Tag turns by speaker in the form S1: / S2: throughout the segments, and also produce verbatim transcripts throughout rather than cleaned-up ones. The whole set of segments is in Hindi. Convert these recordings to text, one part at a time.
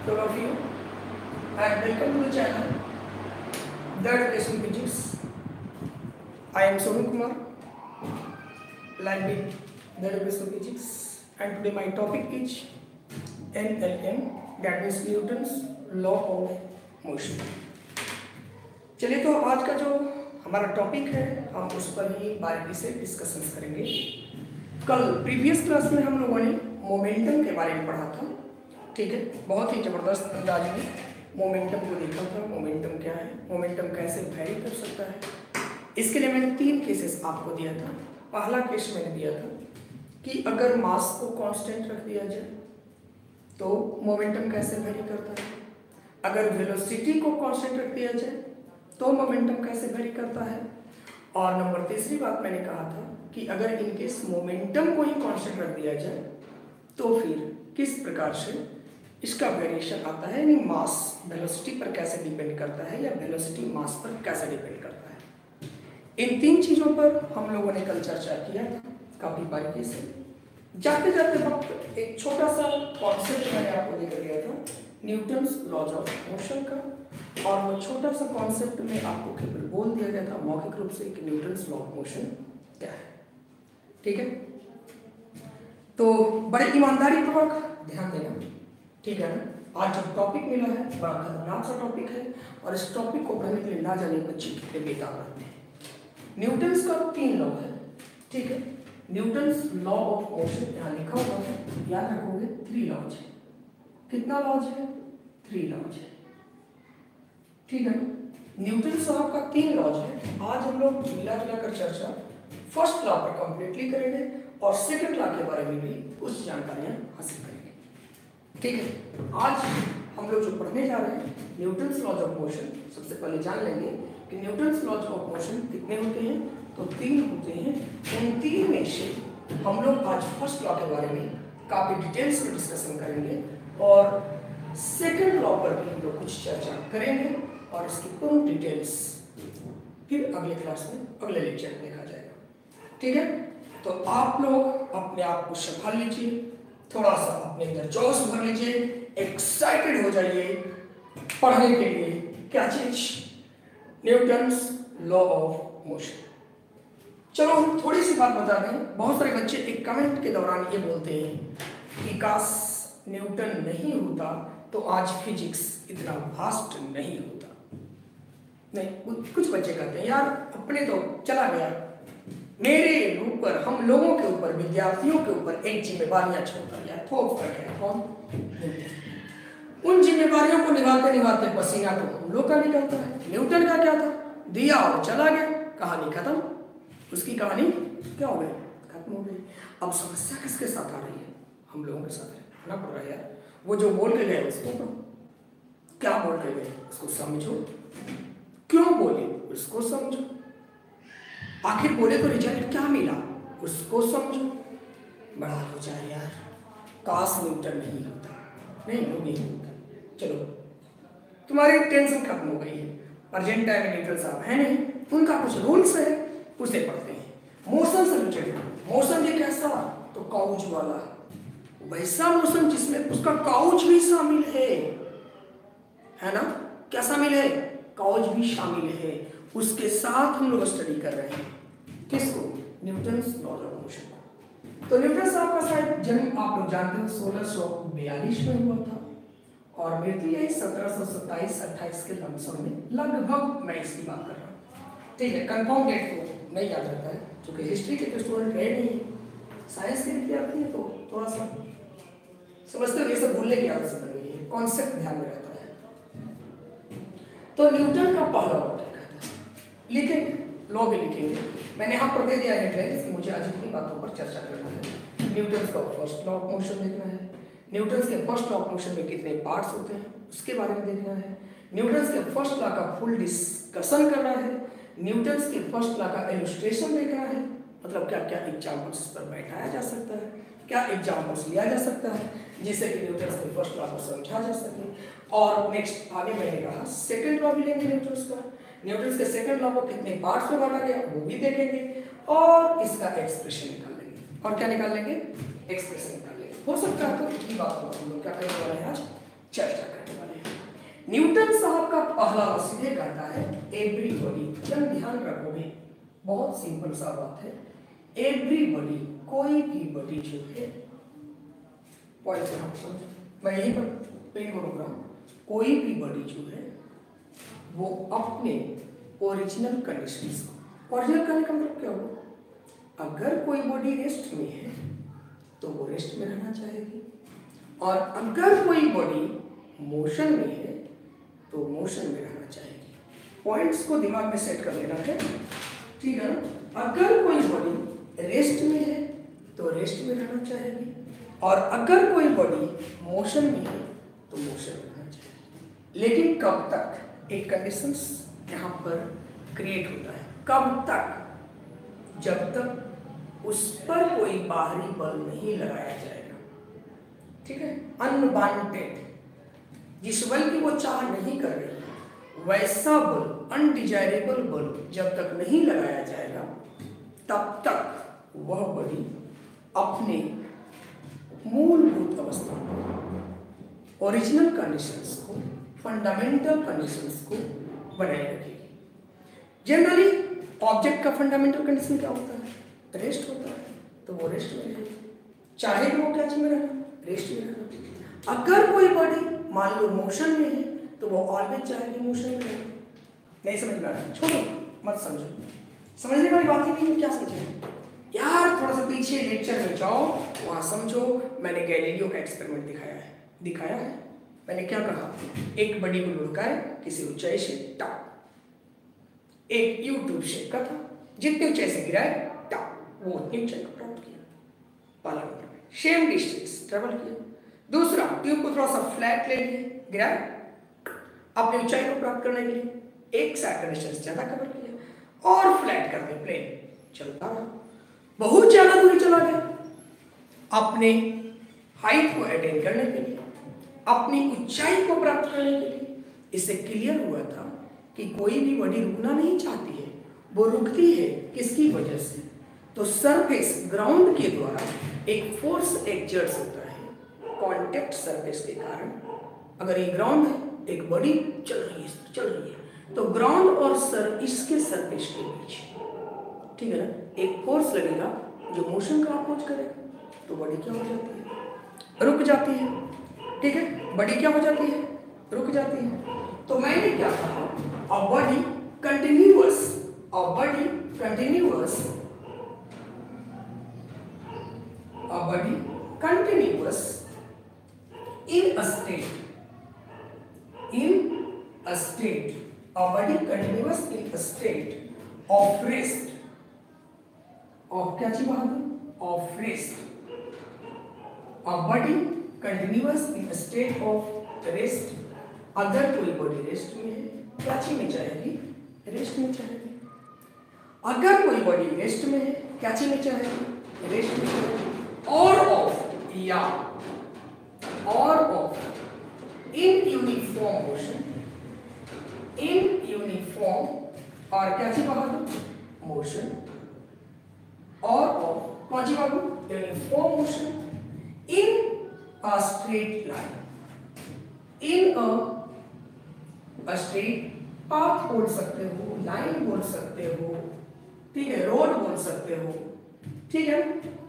S1: to all of you and welcome to the channel The Education Physics. I am Sonu Kumar, line with The Education Physics, and today my topic is N L M, that means Newton's Law of Motion. चलिए तो आज का जो हमारा टॉपिक है हम उस पर ही बारीकी से डिस्कशन करेंगे। कल प्रीवियस क्लास में हम लोगों ने मोमेंटम के बारे में पढ़ा था, ठीक है। बहुत ही ज़बरदस्त अंदाज में मोमेंटम को देखा था। मोमेंटम क्या है, मोमेंटम कैसे वेरी कर सकता है। इसके लिए मैंने तीन केसेस आपको दिया था। पहला केस मैंने दिया था कि अगर मास को कांस्टेंट रख दिया जाए तो मोमेंटम कैसे वेरी करता है, अगर वेलोसिटी को कांस्टेंट रख दिया जाए तो मोमेंटम कैसे वेरी करता है, और नंबर तीसरी बात मैंने कहा था कि अगर इनकेस मोमेंटम को ही कांस्टेंट रख दिया जाए तो फिर किस प्रकार से इसका वेरिएशन आता है, यानी मास वेलोसिटी पर कैसे डिपेंड करता है या वेलोसिटी मास पर कैसे डिपेंड करता है। इन तीन चीज़ों पर हम लोगों ने कल चर्चा किया था काफ़ी बारीकी से। जाते जाते वक्त एक छोटा सा कॉन्सेप्ट मैंने आपको देकर गया था न्यूटन्स लॉज ऑफ मोशन का, और वो छोटा सा कॉन्सेप्ट में आपको केवल बोल दिया गया था मौखिक रूप से कि न्यूटन्स लॉ ऑफ मोशन क्या है, ठीक है। तो बड़े ईमानदारी पूर्वक ध्यान देना, ठीक है ना। आज जो टॉपिक मिला है बड़ा खतरनाक सा टॉपिक है, और इस टॉपिक को पढ़ने के लिए ना जाने बच्चे कितने बेताब रहते हैं। न्यूटन्स का तीन लॉ है, ठीक है। न्यूटन्स लॉ ऑफ मोशन यहाँ लिखा हुआ है, याद रखोगे थ्री लॉज है। कितना लॉज है? थ्री लॉज है, ठीक है। न्यूटन साहब का तीन लॉज है। आज हम लोग मिला जुला कर चर्चा फर्स्ट लॉ पर कंप्लीटली करेंगे और सेकंड लॉ के बारे में भी कुछ जानकारियां हासिल करेंगे, ठीक है। आज हम लोग जो पढ़ने जा रहे हैं न्यूटन्स लॉज ऑफ मोशन, सबसे पहले जान लेंगे कि न्यूटन्स लॉज ऑफ मोशन कितने होते हैं। तो तीन होते हैं। उन तीन में से हम लोग आज फर्स्ट लॉ के बारे में काफी डिटेल्स में डिस्कशन करेंगे और सेकंड लॉ पर भी हम लोग कुछ चर्चा करेंगे, और इसकी पूर्ण डिटेल्स फिर अगले क्लास में अगले लेक्चर में देखा जाएगा, ठीक है। तो आप लोग अपने आप को संभाल लीजिए, थोड़ा सा अपने अंदर जोश भर लीजिए, एक्साइटेड हो जाइए पढ़ने के लिए। क्या चीज? Newton's law of motion. चलो हम थोड़ी सी बात बता दें। बहुत सारे बच्चे एक कमेंट के दौरान ये बोलते हैं कि काश न्यूटन नहीं होता तो आज फिजिक्स इतना फास्ट नहीं होता। नहीं, कुछ बच्चे कहते हैं यार अपने तो चला गया, मेरे ऊपर, हम लोगों के ऊपर, विद्यार्थियों के ऊपर एक जिम्मेवारियां छोड़ गया, थोप कर गया। कौन? उन जिम्मेवारियों को निभाते निभाते पसीना तो हम लोग का निकलता है। न्यूटन का क्या था? दिया और चला गया, कहानी खत्म। उसकी कहानी क्या हो गई? खत्म हो गई। अब समस्या किसके साथ आ रही है? हम लोगों के साथ रहना पड़ रहा है यार। वो जो बोल के गए उसको पढ़ो, क्या बोल के गए उसको समझो, क्यों बोले उसको समझो, आखिर बोले तो रिजल्ट क्या मिला उसको समझो। बड़ा हो जाए यार, काश न्यूटन नहीं होता। नहीं वो नहीं होता। चलो तुम्हारी टेंशन खत्म हो गई है। प्रेजेंट टाइम में न्यूटन साहब है नहीं, उनका कुछ रूल्स है, उसे पढ़ते हैं। मोशन से रिलेटेड, मोशन ये कैसा? तो काउच वाला, वैसा मोशन जिसमें उसका काउच भी शामिल है, है ना। क्या शामिल है? काउच भी शामिल है। उसके साथ हम लोग स्टडी कर रहे हैं किसको? Newton's law of motion. तो न्यूटन साहब का शायद जन्म आप लोग जानते हैं सोलह सौ बयालीस में हुआ था, और मृत्यु यही सत्रह सौ सत्ताईस अट्ठाईस के लमसम में, लगभग मैं इसकी बात कर रहा हूँ, ठीक है। कंफर्म डेट तो नहीं याद रहता है, क्योंकि हिस्ट्री के तो स्टूडेंट रहे नहीं, साइंस के विद्यार्थी है, तो थोड़ा सा समझते हो ये सब भूलने की आदत बन गई है, कॉन्सेप्ट ध्यान में रहता है। तो न्यूटन का पहला लॉ देखा था, लेकिन लॉ भी लिखेंगे। मैंने यहाँ पर दे दिया है कि मुझे आज इतनी बातों पर चर्चा करना है। न्यूटन का फर्स्ट लॉ ऑफ मोशन देखना है, न्यूटन के फर्स्ट लॉ ऑफ मोशन में कितने पार्ट्स होते हैं उसके बारे में देखना है, न्यूटन के फर्स्ट लॉ का फुल डिस्कशन करना है, न्यूटन के फर्स्ट लॉ का इलस्ट्रेशन देखना है, मतलब क्या क्या एग्जाम्पल्स पर बैठाया जा सकता है, क्या एग्जाम्पल्स लिया जा सकता है जिससे कि न्यूटन के फर्स्ट लॉ को समझा जा सके। और नेक्स्ट आगे मैंने कहा सेकंड लॉ भी लेंगे न्यूटन का, न्यूटन के सेकंड लॉ को कितने पार्ट्स में बांटा गया वो भी देखेंगे, और इसका एक्सप्रेशन निकाल लेंगे। और क्या निकाल लेंगे? एक्सप्रेशन निकाल लेंगे। हो सकता है तो इतनी बात हम लोग क्या करने वाले हैं आज चर्चा करें। न्यूटन साहब का पहला सीधे कहता है एवरीबॉडी, जब ध्यान रखोगे बहुत सिंपल सा बात है, एवरीबॉडी कोई भी बॉडी जो है, पॉइंट से हम समझो, मैं यहीं पर पेन को रोक रहा हूं, कोई भी बॉडी जो है वो अपने ओरिजिनल कंडीशंस को, ओरिजिनल करने का मतलब क्या हुआ, अगर कोई बॉडी रेस्ट में है तो वो रेस्ट में रहना चाहेगी, और अगर कोई बॉडी मोशन में है तो मोशन में रहना चाहेगी। पॉइंट्स को दिमाग में सेट कर लेना है, ठीक है ना। अगर कोई बॉडी रेस्ट में है तो रेस्ट में रहना चाहेगी, और अगर कोई बॉडी मोशन में है तो मोशन में रहना चाहेगी। लेकिन कब तक एक कंडीशंस यहाँ पर क्रिएट होता है, कब तक, जब तक उस पर कोई बाहरी बल नहीं लगाया जाएगा, ठीक है। अनवांटेड, जिस बल की वो चाह नहीं कर रही है वैसा बल, अनडिजायरेबल बल जब तक नहीं लगाया जाएगा तब तक वह बॉडी अपने मूलभूत अवस्था को, ओरिजिनल कंडीशंस को, फंडामेंटल कंडीशंस को बनाए रखेगी। जनरली ऑब्जेक्ट का फंडामेंटल कंडीशन क्या होता है, रेस्ट होता है, तो वो रेस्ट में रहेगी, चाहे वो क्या चीज में रहना, रेस्ट में रहना। अगर कोई बॉडी मान लो मोशन में है तो वो ऑलवेज चाहेगी मोशन में रहना। नहीं समझ में आ रहा, छोड़ो मत समझो, समझने वाली बात ही नहीं है, क्या समझे यार, थोड़ा सा पीछे लेक्चर में जाओ, वहां समझो। मैंने गैलीलियो का एक्सपेरिमेंट दिखाया है, दिखाया है मैंने क्या कहा, एक बॉडी को लुढ़काए किसी ऊंचाई से टाप, एक यूट्यूब शेप का था, जितने ऊंचाई से गिराए टाप, वो उतनी ऊंचाई को प्राप्त किया, पहला नंबर। सेम डिस्टेंस ट्रेवल किया। दूसरा, ट्यूब को थोड़ा सा फ्लैट ले लिए, गिराए, अपनी ऊंचाई को प्राप्त करने के लिए एक साइड का डिस्टेंस ज्यादा कवर किया, और फ्लैट कर दिया, प्लेन चलता रहा, बहुत ज्यादा दूरी चला गया, अपने हाइट को अटेन करने के लिए, अपनी ऊंचाई को प्राप्त करने के लिए। इससे क्लियर हुआ था कि कोई भी बॉडी रुकना नहीं चाहती है, वो रुकती है किसकी वजह से, तो सरफेस ग्राउंड के द्वारा एक फोर्स एक्सर्ट होता है, कांटेक्ट सरफेस के कारण। अगर ये ग्राउंड है, एक बॉडी चल रही है चल रही है तो ग्राउंड और सर इसके सरफेस के बीच, ठीक है ना, एक फोर्स लगेगा जो मोशन का अप्रोच करेगा, तो बॉडी क्या हो जाती है, रुक जाती है, ठीक है, बॉडी क्या हो जाती है, रुक जाती है। तो मैंने क्या कहा, a body continuous, a body continuous, a body continuous in a state, in a state, a body continuous in a state of rest, of क्या चीज बहादुर, of rest, a body continuous in a state of rest। अगर कोई बॉडी रेस्ट में है, क्या चीज में चाहेगी, रेस्ट में चाहेगी। अगर कोई बॉडी रेस्ट में है, क्या चीज में चाहेगी, रेस्ट में चाहेगी। और ऑफ या or of in uniform motion, in uniform और क्या चीज बहादुर, मोशन, और of कौन सी बहादुर, uniform motion in a straight line, in a, a straight path बोल सकते हो, लाइन बोल सकते हो, ठीक है, रोड बोल सकते हो, ठीक है।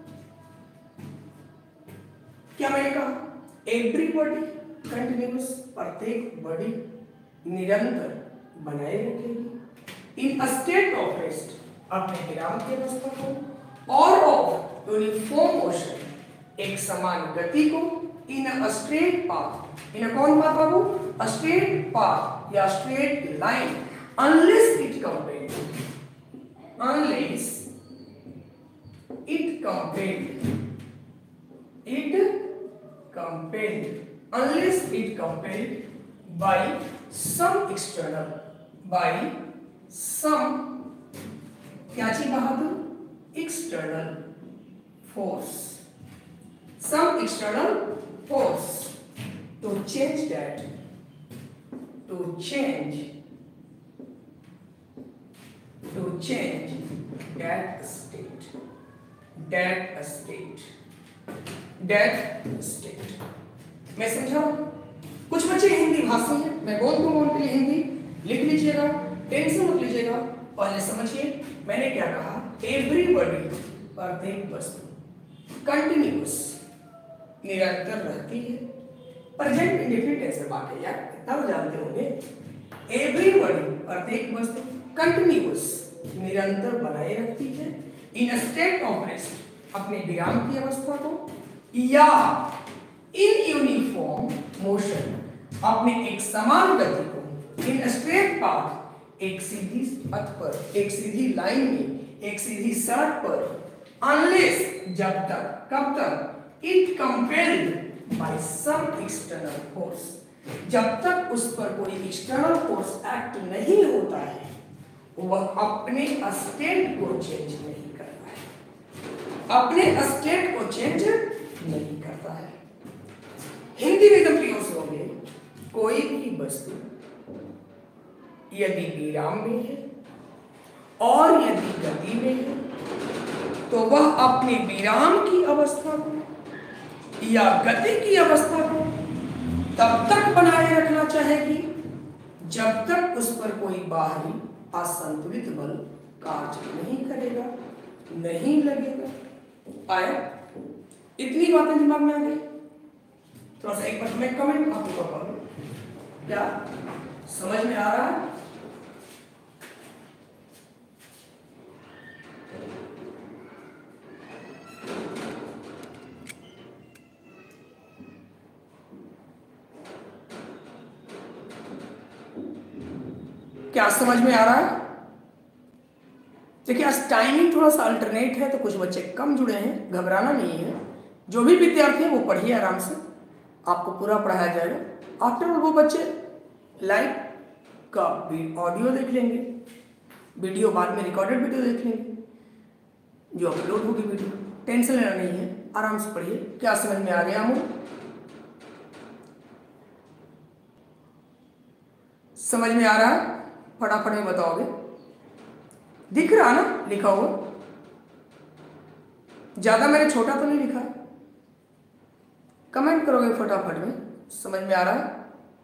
S1: क्या मैंने कहा, एवरीबॉडी कंटिन्यूअस, प्रत्येक बॉडी निरंतर बनाए रखेगी in a state of rest, अपने विराम की अवस्था को, और ऑफ यूनिफॉर्म मोशन, एक समान गति को, इन अ स्ट्रेट पाथ, इन अ कौन पाथ बाबू, अ स्ट्रेट पाथ या straight line, unless it compelled, unless it compelled, it compelled, unless it compelled by some external, by some क्या चीज बहादुर, external force, some external force to change that, to change, to change that state, that state, that state। मैं समझा, कुछ बच्चे हिंदी भाषा है, मैं बोल दूंगा उनके लिए हिंदी, लिख लीजिएगा, टेंशन मत लीजिएगा। पहले समझिए मैंने क्या कहा, एवरीबॉडी प्रत्येक वस्तु कंटिन्यूअस निरंतर रहती है। प्रेजेंट इंडेफिनिट टेंस में बात है यार, इतना तो जानते होंगे। एवरीबॉडी प्रत्येक वस्तु कंटिन्यूअस निरंतर बनाए रखती है इन स्टेट ऑफ रेस्ट अपने विराम की अवस्था को, या इन यूनिफॉर्म मोशन अपने एक समान गति को, इन स्ट्रेट पाथ एक सीधी पथ पर, एक सीधी लाइन में, एक सीधी सड़क पर, अनलेस जब तक, कब तक, it compelled by some external force, जब तक उस पर कोई एक्सटर्नल फोर्स एक्ट नहीं होता है वह अपने स्टेट को चेंज नहीं करता है, अपने स्टेट को चेंज नहीं करता है। हिंदी में एकदम क्लियर से होंगे, कोई भी वस्तु यदि विराम में है और यदि गति में है तो वह अपने विराम की अवस्था को या गति की अवस्था को तब तक बनाए रखना चाहेगी जब तक उस पर कोई बाहरी असंतुलित बल कार्य नहीं करेगा, नहीं लगेगा। आया? इतनी बातें दिमाग में आ गई? थोड़ा सा एक बार मैं कमेंट आपको कर पाऊँ, क्या समझ में आ रहा है? क्या समझ में आ रहा है? देखिए आज टाइमिंग थोड़ा सा अल्टरनेट है तो कुछ बच्चे कम जुड़े हैं, घबराना नहीं है। जो भी विद्यार्थी है वो पढ़िए आराम से, आपको पूरा पढ़ाया जाएगा। आफ्टर वो बच्चे लाइव का ऑडियो देख लेंगे, वीडियो बाद में रिकॉर्डेड वीडियो देख लेंगे जो अपलोड होगी वीडियो। टेंशन लेना नहीं है, आराम से पढ़िए। क्या समझ में आ गया? हम समझ में आ रहा है? फटाफट में बताओगे? दिख रहा ना लिखा हुआ? ज्यादा मैंने छोटा तो नहीं लिखा, कमेंट करोगे फटाफट में। समझ में आ रहा है?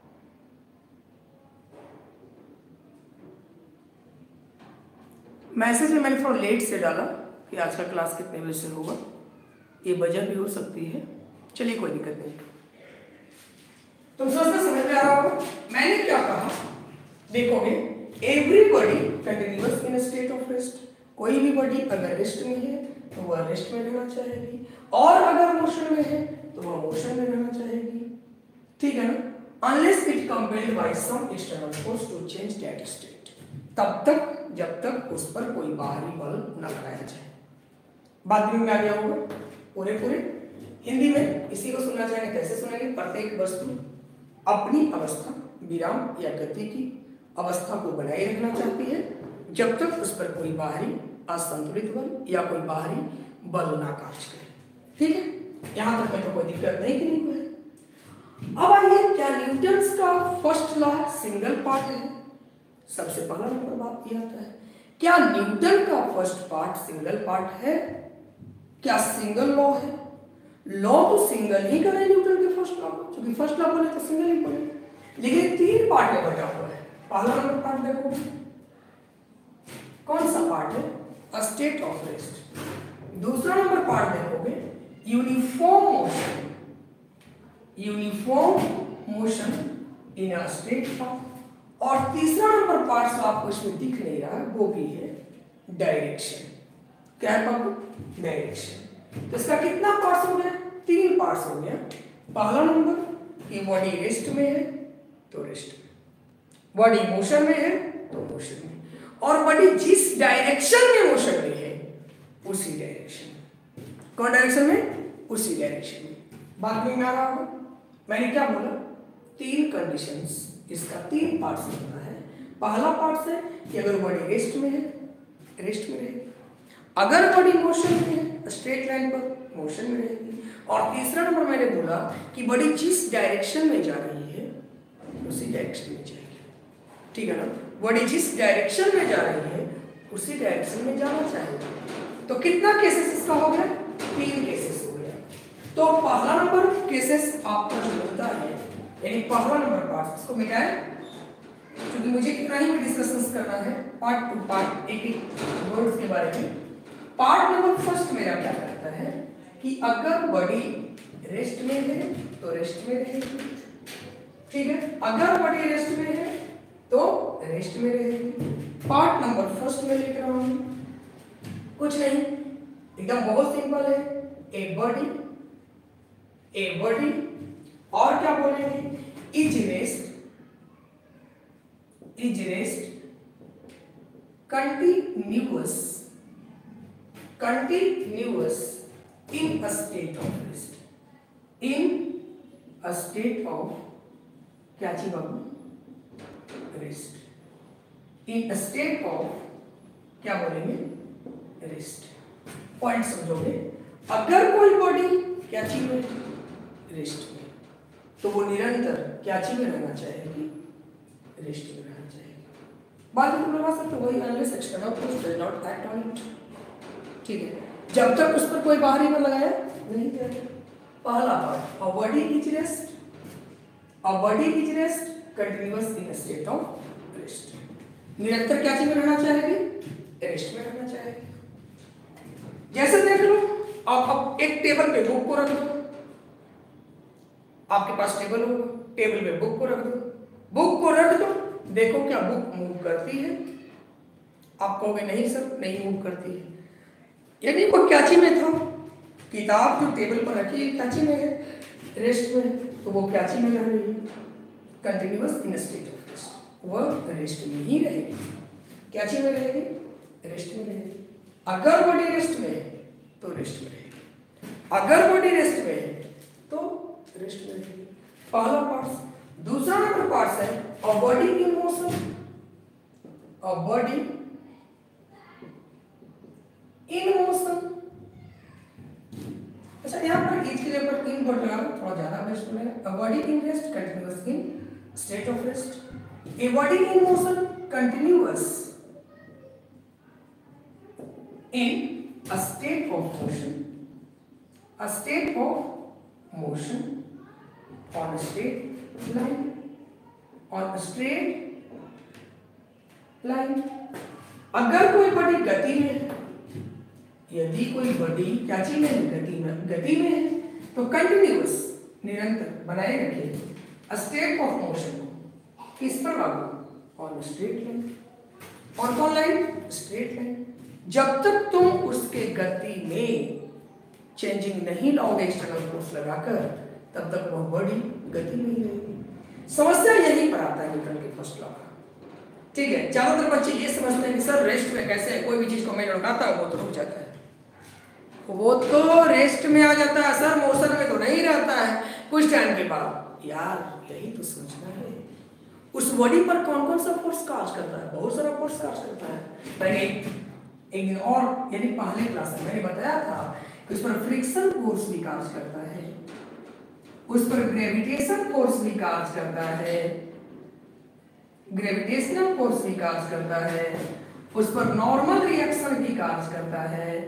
S1: मैसेज में मैंने थोड़ा लेट से डाला कि आज का क्लास कितने बजे से होगा, ये वजह भी हो सकती है। चलिए कोई दिक्कत नहीं। तुम सोचते समझ में आ रहा होगा मैंने क्या कहा? देखोगे everybody continuous in state of rest, कोई भी बॉडी अगर रेस्ट में है तो वह रेस्ट में रहना चाहेगी, और अगर मोशन में है तो वह मोशन में रहना चाहेगी। ठीक है ना? Unless it compelled by some external force to change that state, तब तक जब तक उस पर कोई बाहरी बल न लगाया जाए। बात में आ गया होगा पूरे पूरे हिंदी में। इसी को सुनना चाहेंगे, कैसे सुनेंगे? प्रत्येक वस्तु अपनी अवस्था, विराम या गति की अवस्था को बनाए रखना चाहती है जब तक उस पर कोई बाहरी असंतुलित बल या कोई बाहरी बल ना कार्य करे। ठीक है? यहां तक में तो कोई दिक्कत नहीं कि नहीं है। अब आइए, क्या न्यूटन्स का फर्स्ट लॉ सिंगल पार्ट है? सबसे पहला नंबर बात यह आता है, क्या न्यूटन का फर्स्ट पार्ट सिंगल पार्ट है? क्या सिंगल लॉ है? लॉ तो सिंगल ही करे न्यूटन के फर्स्ट लॉ को, क्योंकि फर्स्ट लॉ बोले तो सिंगल ही बोले, लेकिन तीन पार्ट में बटा हुआ है। पहला नंबर पार्ट देखो, कौन सा पार्ट है? State of rest. दूसरा नंबर पार्ट देखोगे uniform motion, uniform motion in a state part. और तीसरा नंबर पार्ट जो आपको इसमें दिख नहीं रहा वो भी है डायरेक्शन। क्या है पापा? डायरेक्शन। तो इसका कितना पार्ट्स हो गया? तीन पार्ट्स हो गया। पहला नंबर कि बॉडी रेस्ट में है तो रेस्ट में, बॉडी मोशन में है तो मोशन में, और बॉडी जिस डायरेक्शन में मोशन में है उसी डायरेक्शन में। कौन डायरेक्शन में? उसी डायरेक्शन में। बात में आ रहा होगा मैंने क्या बोला? तीन कंडीशंस, इसका तीन पार्ट्स होना है। पहला पार्ट है कि अगर बॉडी रेस्ट में है, रेस्ट में रहेगी, अगर बॉडी मोशन में है स्ट्रेट लाइन पर मोशन में रहेगी, और तीसरा नंबर मैंने बोला कि बॉडी जिस डायरेक्शन में जा रही है उसी डायरेक्शन में जाएगी। ठीक है ना? बॉडी जिस डायरेक्शन में जा रही है उसी डायरेक्शन में जाना चाहिए। तो कितना केसेस इसका हो गया? तीन केसेस हो गया। तो पहला नंबर केसेस आपका जो होता है यानी पहला नंबर पार्ट इसको मिटाए, क्योंकि मुझे कितना ही डिस्कशन करना है पार्ट टू पार्ट, एक एक वर्ड्स के बारे में। पार्ट नंबर फर्स्ट मेरा क्या कहता है कि अगर बॉडी रेस्ट में है तो रेस्ट में रहेगी, ठीक है, अगर बॉडी रेस्ट में है तो रेस्ट में रहेगी। पार्ट नंबर फर्स्ट में लिख रहा हूं, कुछ नहीं, एकदम बहुत सिंपल है। ए बॉडी, ए बॉडी और क्या बोलेंगे, is rest, is rest continuous, continuous in a state of rest, in a state of क्या चीज बाबू, rest, in a state of क्या बोलेंगे, रेस्ट। पॉइंट समझोगे, अगर कोई बॉडी क्या चीज में, रेस्ट में, तो वो निरंतर क्या चीज में रहना चाहेगी, रेस्ट में रहना चाहेगी। बाद में तुम लगा सकते हो वही unless external force does not act on it, ठीक है, जब तक उस पर कोई बाहरी बल लगाया नहीं किया। पहला part, a body is rest, a body is rest continuous in a state of rest, निरंतर क्या चीज में रहना चाहेगी, रेस्ट में रहना चाहेगी। जैसे देख लो, आप अब एक टेबल पे बुक को रख दो, आपके पास टेबल होगा, टेबल पे बुक को रख दो, बुक को रख दो, देखो क्या बुक मूव करती है, आप कहोगे नहीं सर नहीं मूव करती है, यानी वो क्या चीज में था, किताब जो टेबल पर रखी है क्या चीज में है, रेस्ट में, तो वो क्या चीज में रह रही है, continuous in state of rest, वह रेस्ट में ही रहेगी। क्या चीज में रहेगी, रेस्ट में रहेगी। अगर बॉडी रेस्ट में है तो रेस्ट में रहेगी, अगर बॉडी रेस्ट में है तो रेस्ट में रहेगी। पहला पार्ट। दूसरा नंबर पार्ट है a body in motion, a body in motion. अच्छा यहाँ पर इज के लिए पर इन वर्ड लगा थोड़ा ज्यादा बेस्ट बनेगा। A body in rest continuous in state of rest, a body in motion continuous in a state of motion, a state of motion on a straight line, on a straight line। अगर कोई बॉडी गति में है, यदि कोई बॉडी क्या चीज में गति में गति में है तो कंटिन्यूअस निरंतर बनाए रखिए a state of motion किस पर लागू, ऑन स्ट्रेट लाइन, और कौन लाइन, स्ट्रेट लाइन। जब तक तुम उसके गति में चेंजिंग नहीं लाओगे एक्सटर्नल फोर्स लगाकर, तब तक वह बॉडी गति में ही रहेगी। समस्या यहीं पर आता है न्यूटन के फर्स्ट लॉ का, ठीक है। ज्यादातर बच्चे ये समझते हैं कि सर रेस्ट में कैसे, कोई भी चीज को मैं लगाता हूं वो तो रुक जाता है, वो तो रेस्ट में आ जाता है सर, मोशन में तो नहीं रहता है कुछ टाइम के बाद। यार यही तो सोचना है, उस बॉडी पर कौन कौन सा फोर्स कार्य करता है, बहुत सारा फोर्स कार्य करता है। मैंने एक दिन और यानी पहले क्लास में मैंने बताया था कि उस पर फ्रिक्शन फोर्स भी कार्य करता है, उस पर ग्रेविटेशन फोर्स भी कार्य करता है, ग्रेविटेशनल फोर्स भी कार्य करता है, उस पर नॉर्मल रिएक्शन भी कार्य करता है,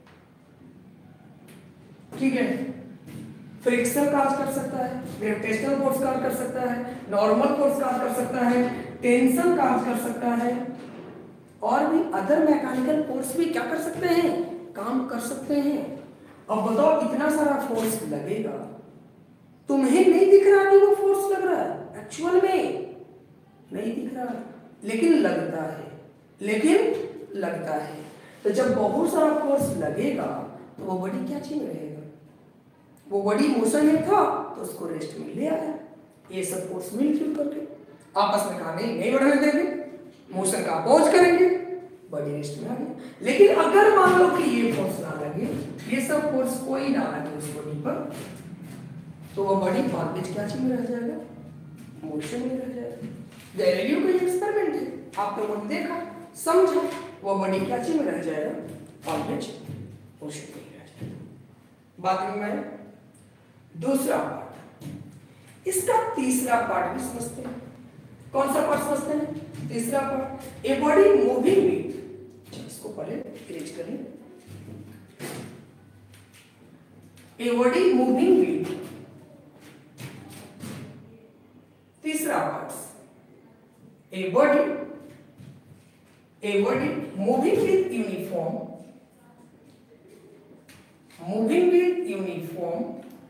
S1: ठीक है। फ्रिक्शन कार्य कर सकता है, ग्रेविटेशनल फोर्स कार्य कर सकता है, नॉर्मल फोर्स कार्य कर सकता है, टेंशन कार्य कर सकता है, और भी अदर मैकेनिकल फोर्स भी क्या कर सकते हैं, काम कर सकते हैं। अब बताओ इतना सारा फोर्स लगेगा, तुम्हें नहीं दिख रहा कि वो फोर्स लग रहा है, एक्चुअल में नहीं दिख रहा, लेकिन लगता है, लेकिन लगता है। तो जब बहुत सारा फोर्स लगेगा तो वो बॉडी क्या चीज रहेगा, वो बॉडी मोशन में था तो उसको रेस्ट में ले आया, ये सब फोर्स मिलजुल करके आपस में कहा नहीं नहीं बढ़ने देंगे, मोशन का अपोज करेंगे, बॉडी रेस्ट में आ गई। लेकिन अगर मान लो कि ये फोर्स ना लगे, ये सब फोर्स कोई ना लगे उस बॉडी पर, तो वो बॉडी ऑर्बिट क्या चीज में रह जाएगा, मोशन में रह जाएगा। गैलीलियो का एक्सपेरिमेंट है, आप लोगों ने देखा समझा, वो बॉडी क्या चीज में रह जाएगा, ऑर्बिट मोशन में रह जाएगा। बाद में मैं दूसरा पार्ट, इसका तीसरा पार्ट भी समझते हैं। कौन सा पार्ट समझते हैं, तीसरा part, a body moving with, इसको पहले इरेज करें, a body moving with A body, a body moving with uniform, moving with uniform,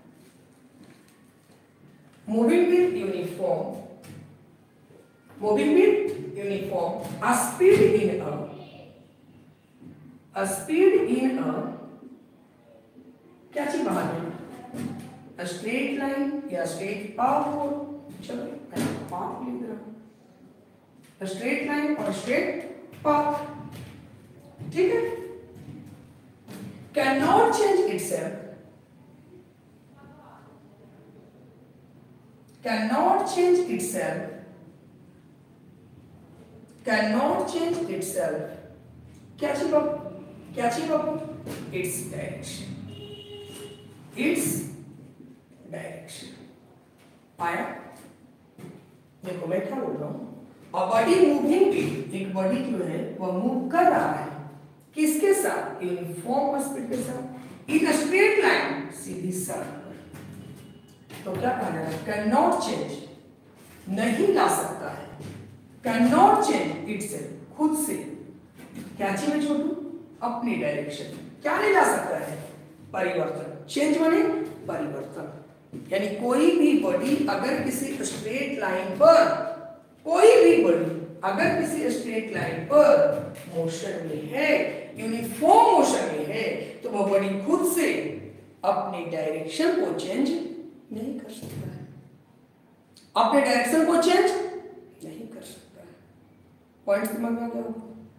S1: moving with uniform, moving with uniform, a speed in a, a speed in a, क्या चीज बाहर है, स्ट्रेट लाइन या स्ट्रेट पाथ, चलो मैं पाथ लिख रहा हूं, स्ट्रेट लाइन और स्ट्रेट पाथ, ठीक है। Can not change itself, can not change itself, can not change itself, क्या चीज बाबू, क्या चीज बाबू, इट्स डायरेक्शन, इट्स डायरेक्शन। आया, देखो मैं क्या बोल रहा हूं, अ बॉडी मूविंग विद, एक बॉडी जो है वह मूव कर रहा है किसके साथ, यूनिफॉर्म स्पीड के साथ, इन स्ट्रेट लाइन, सीधी सड़क। तो क्या कहना है, कैन नॉट चेंज, नहीं ला सकता है, कैन नॉट चेंज इटसेल्फ, खुद से, क्या चीज में छोटू, अपनी डायरेक्शन, क्या नहीं ला सकता है, परिवर्तन, चेंज माने परिवर्तन, यानी कोई भी बॉडी अगर किसी स्ट्रेट लाइन पर, कोई भी बॉडी अगर किसी स्ट्रेट लाइन पर मोशन में है, यूनिफॉर्म मोशन में है, तो वह बॉडी खुद से अपनी डायरेक्शन को चेंज नहीं कर सकता है, अपने डायरेक्शन को चेंज नहीं कर सकता है। पॉइंट समझ में आ गया?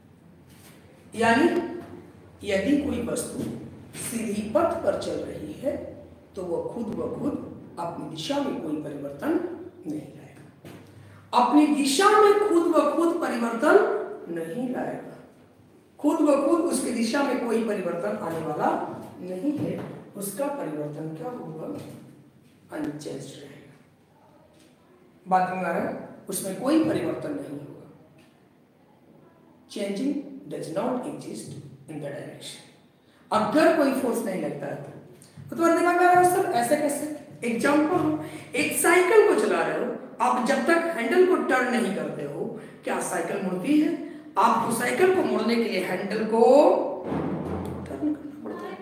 S1: यानी यदि कोई वस्तु सीधी पथ पर चल रही है तो वह खुद ब खुद अपनी दिशा में कोई परिवर्तन नहीं लाएगा, अपनी दिशा में खुद ब खुद परिवर्तन नहीं लाएगा, खुद ब खुद उसकी दिशा में कोई परिवर्तन आने वाला नहीं है, उसका परिवर्तन क्या होगा, अनचेंज्ड रहेगा। बात में आ रहा है, उसमें कोई परिवर्तन नहीं होगा। Changing does not exist in the direction. अगर कोई फोर्स नहीं लगता है तो तुम्हारे दिमाग में आ रहा है सर ऐसे कैसे? एग्जांपल हो, एक साइकिल को चला रहे हो, आप जब तक हैंडल को टर्न नहीं करते हो क्या साइकिल मुड़ती है? आपको साइकिल को मोड़ने के लिए हैंडल को टर्न करना पड़ता है।